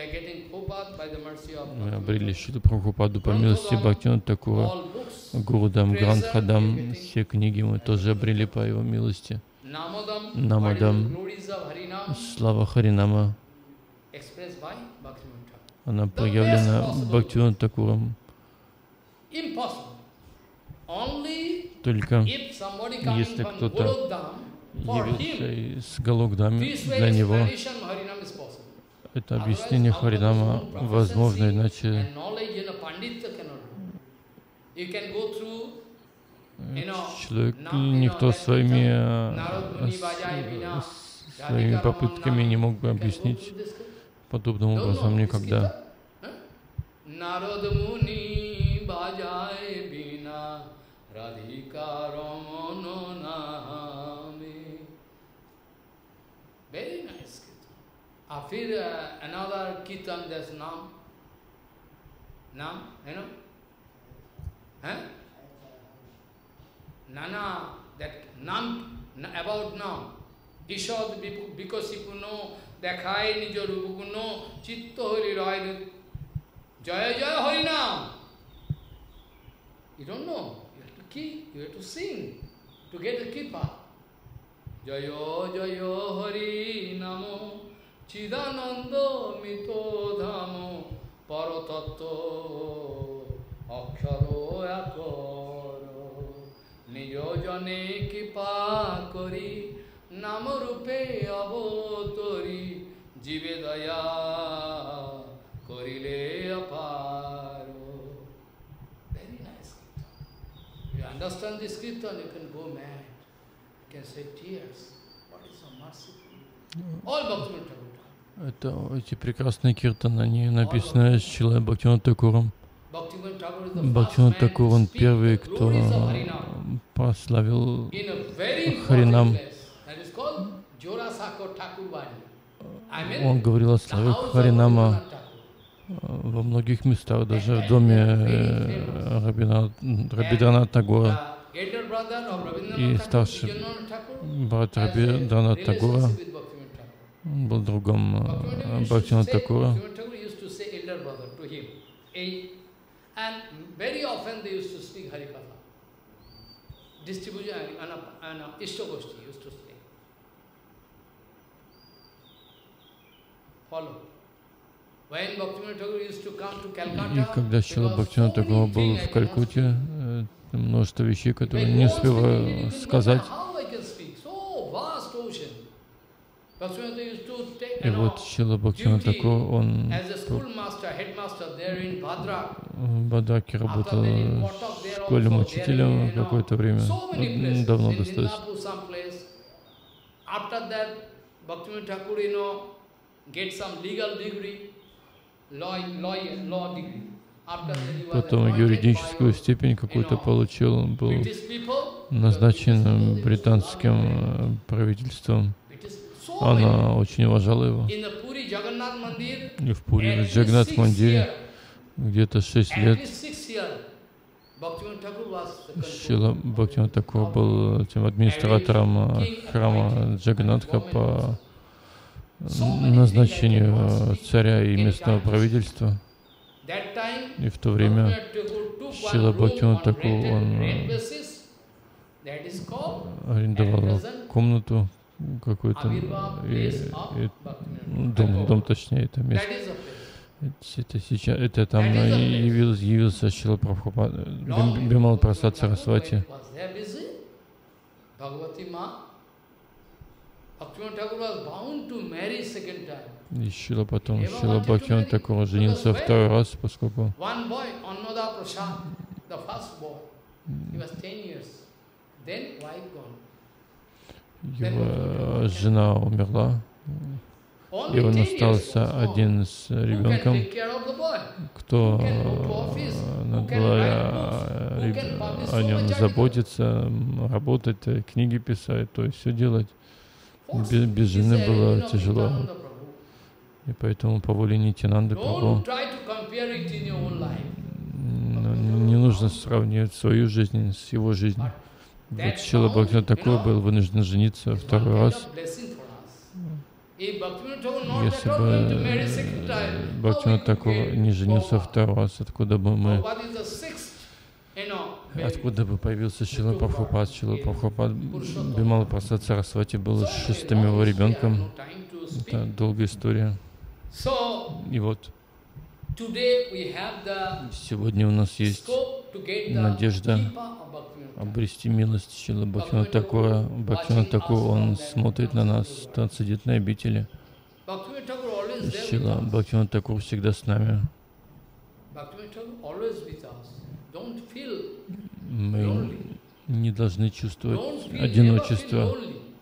Мы обрели Шрилу Прабхупаду по милости Бхактивинода Тхакура. Гурудам, Грантхадам, все книги мы тоже обрели по его милости. Намадам, слава Харинама, она проявлена Бхактивинодом Тхакуром. Только если кто-то явился из Галокдхамы, для него это объяснение Харинама возможно, иначе человек, никто своими попытками не мог бы объяснить подобным образом никогда. Very nice kirtan. After another kirtan, there's Nam. Nam, you know? Huh? Nana, that Nam, about Nam. Ishod Bikosipuno, Dekhai Nijo Rupukuno, Chitto Hori Rai, Jaya Jaya Hari Nam. You don't know. You have to keep, you have to sing to get the kippa. Jayo Jayo Hari Namo Chidananda Mito Dhamo Paratattva Aksharo Akaro Nijo Jane Kipa Kori Namarupe Avotori Jive Daya Korile Aparo. Very nice kirtan. You understand this kirtan, you can go mad. You can say tears. What is so merciful? All Bhaktivinoda Thakur. Эти прекрасные киртаны, они написаны Шрилой Бхактивинода Такуром. Бхактивинод Такур, он первый, кто прославил Харинам. Он говорил о славе Харинама во многих местах, даже в доме Рабиндранат Тагора. И старший брат Рабиндранат Тагора был другом Бхактивинода Такура. And very often they used to speak Harikatha. Distribution and Ishtagoshti used to speak. Follow. When Bhaktivinoda Thakur used to come to Calcutta, и когда Шрила Бхактивинод Такур был в Калькутте, множество вещей, которые не успел сказать. И вот Шрила Бхактивинод Такур, он в Бадраке работал в школе учителем какое-то время, давно достаточно. Потом юридическую степень какую-то получил, он был назначен британским правительством. Она очень уважала его. И в Пури, в Джаганнат-мандире, где-то 6 лет Шрила Бхактивинод Такур был тем администратором храма Джаганнатха по назначению царя и местного правительства. И в то время Шрила Бхактивинод Такур, он арендовал комнату какой-то, дом точнее, это место. Это сейчас, это там явился Шрила Прабхупада, Бимала Прасад Сарасвати. И Шрила Бхактивинод Такур женился второй раз, поскольку его жена умерла, и он остался один с ребенком, кто надо о нем заботиться, работать, книги писать, то есть все делать. Без жены было тяжело. И поэтому по воле Нитьянанды Прабху не нужно сравнивать свою жизнь с его жизнью. Вот Шрила Бхактивинод Такур был вынужден жениться второй раз. Если бы Бхактивинод Такур не женился второй раз, откуда бы появился Шрила Прабхупад? Шрила Прабхупад Бимала Прасад Сарасвати был шестым его ребенком. Это долгая история. И вот сегодня у нас есть надежда обрести милость Шрилы Бхактивинода Такура. Бхактивинод Такур, он смотрит на нас, трансцендентной обители. Шрила Бхактивинод Такур всегда с нами. Мы не должны чувствовать одиночество.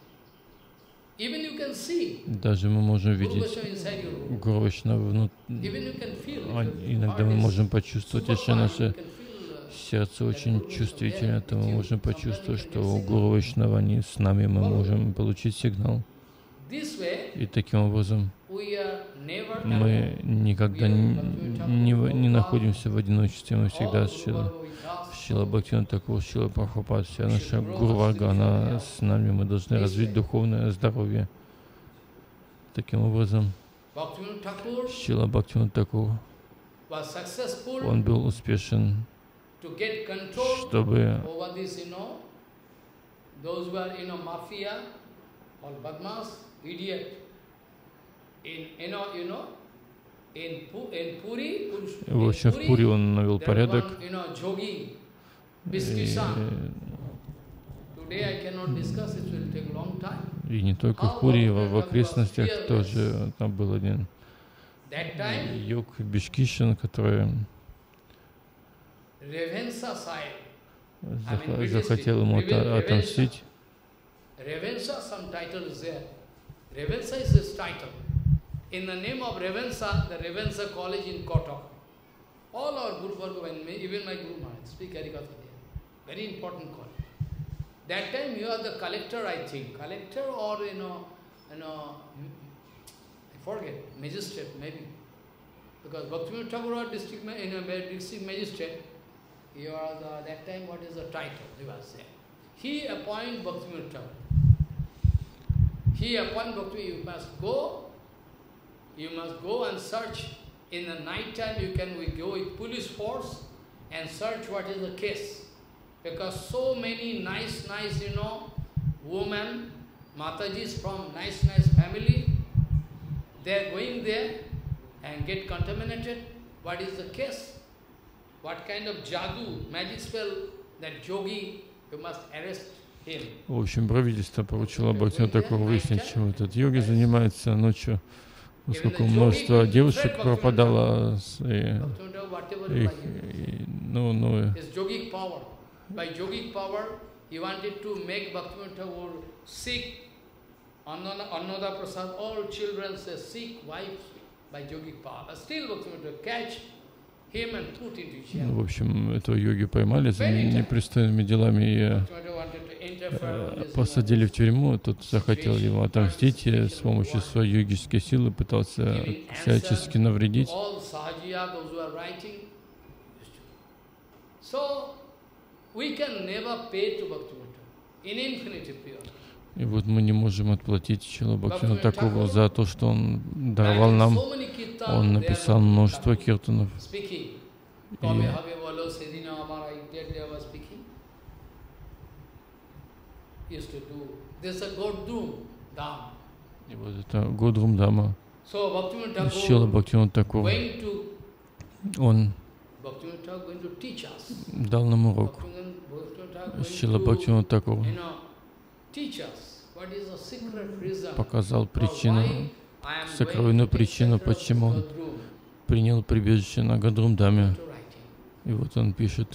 Даже мы можем видеть Гуру Вайшнава внутри. Иногда мы можем почувствовать, если наше сердце очень чувствительно, то мы можем почувствовать, что у Гуру Вайшнава они с нами, мы можем получить сигнал. И таким образом мы никогда не находимся в одиночестве, мы всегда с Шрила Бхактивинод Такур, Шрила Прабхупад, вся наша Гуру Варга, она с нами, мы должны развить духовное здоровье. Таким образом, Шрила Бхактивинод Такур, он был успешен, чтобы в общем, в Пури он навел порядок. И не только в Пури, в окрестностях тоже там был один йог Бишкишин, который захотел ему отомстить. in the name of Revensa, the Revensa College in Kotak. All our Guru Varga, even my Guru Maharaj, speak Harikatha there. Very important college. That time you are the collector, I think. Collector or, I forget, magistrate, maybe. Because Bhaktivinoda Thakur was district magistrate. You are that time, what is the title, you are saying. He appoints Bhaktivinoda Thakur. He appoints Bhaktivinoda, you must go and search. In the night time, we go with police force and search what is the case. Because so many nice, women, Matajis from nice family, they are going there and get contaminated. What is the case? What kind of jadoo, magic spell, that yogi, you must arrest him. В общем, правительство поручило Бхактивинода Тхакуру выяснить, чем этот йоги занимается ночью, поскольку множество девушек пропадало, By yogic power, he wanted to make Bhaktivinoda Thakur sick, Annada Prasad, all children say sick, wives, by yogic power. But still Bhaktivinoda Thakur catch him and put into jail. В общем, этого йоги поймали за непристойными делами и посадили в тюрьму. Тот захотел ему отомстить и с помощью своей йогической силы пытался всячески навредить. И вот мы не можем отплатить Шрила Бхактивинода Тхакуру за то, что он даровал нам. Он написал множество киртанов. И вот это Годрум Дама. Шрила Бхактивинода Тхакур, он дал нам урок. Шрила Бхактивинода Тхакур показал причину, сокровенную причину, почему он принял прибежище на Годрум-даме. И вот он пишет: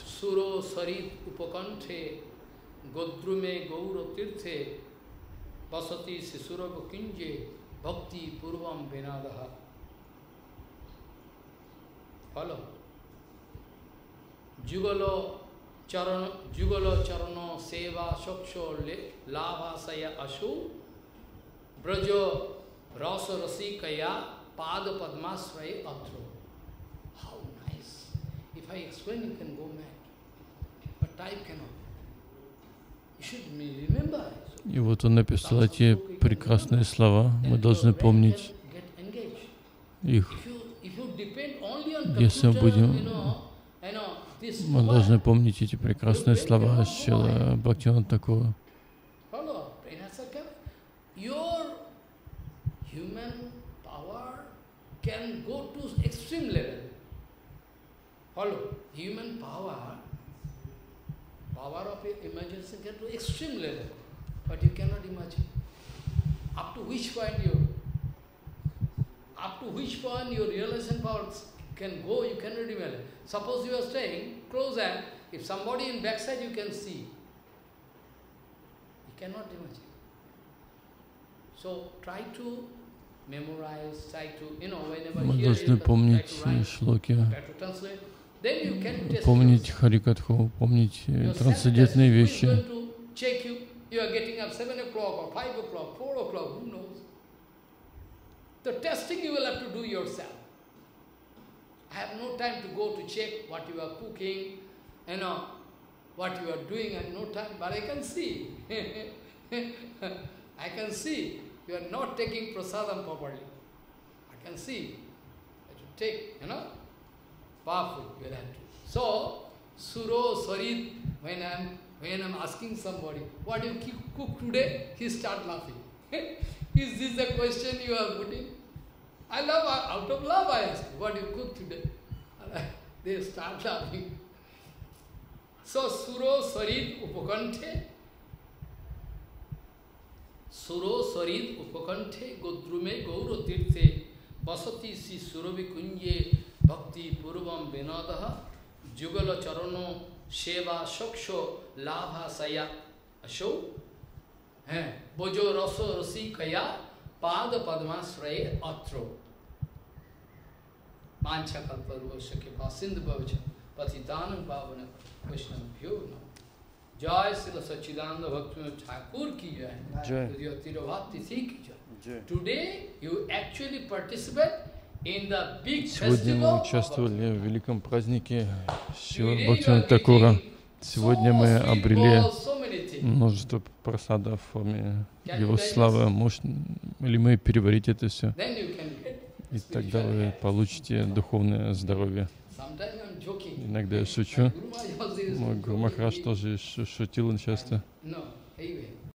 Jugalo charano seva shoksho lava saya ashu brajo rasa rasikaya pada padmasvai atro. How nice! If I explain, you can go mad. But time cannot. You should remember. И вот он написал эти прекрасные слова. Мы должны помнить их. Если мы будем... Мы должны помнить эти прекрасные слова Шрила Бхактивинода Тхакура. Power of imagination can to extreme level, but you cannot imagine. Up to which point your realization power can go, you cannot imagine. Suppose you are staying close and if somebody in backside you can see. You cannot imagine. So try to memorize, try to, whenever Мы должны помнить шлоки, помнить Харикатху, помнить трансцендентные вещи. You are getting up 7 o'clock or 5 o'clock, 4 o'clock, who knows? The testing you will have to do yourself. I have no time to go to check what you are cooking, what you are doing, and no time, but I can see. I can see you are not taking prasadam properly. I can see that you take, powerful you will have to. So, Suro, Sarit, when I'm asking somebody, what do you cook today? He start laughing. Is this the question you are putting? Out of love I ask, what do you cook today? They start laughing. So, Suro, Sarit, Upakanthe, Godrume, Gauro Tirthe, Basati si Surovi Kunje, Bhakti Purvam Venadaha, Jugala Charano, Sheva Shoksho, Labha Saya, Asho, Bojo Raso Rasi Kaya, Pada Padmasray Atro. Mancha kalparvasya kripa sindhu bhavacha patitanam pavana Vaishnava bhyo namo. Jai Srila Sachidananda Bhaktivinoda Thakur ki jai. Jai. Tirobhakti ki jai. Jai. Today you actually participate in the big Сегодня мы festival of участвовали в великом празднике Шрила Today you Бхактивинода are Такура. getting Сегодня so мы sweet обрели balls, so many things. множество просадов в форме Can Его you digest? славы. Может ли мы переварить это все? Then you can get И тогда spiritual вы life. получите духовное здоровье. Sometimes I'm joking. Иногда я шучу. Guru Maharaj also is Мой Гуру Махарадж тоже шутил часто. No, anyway.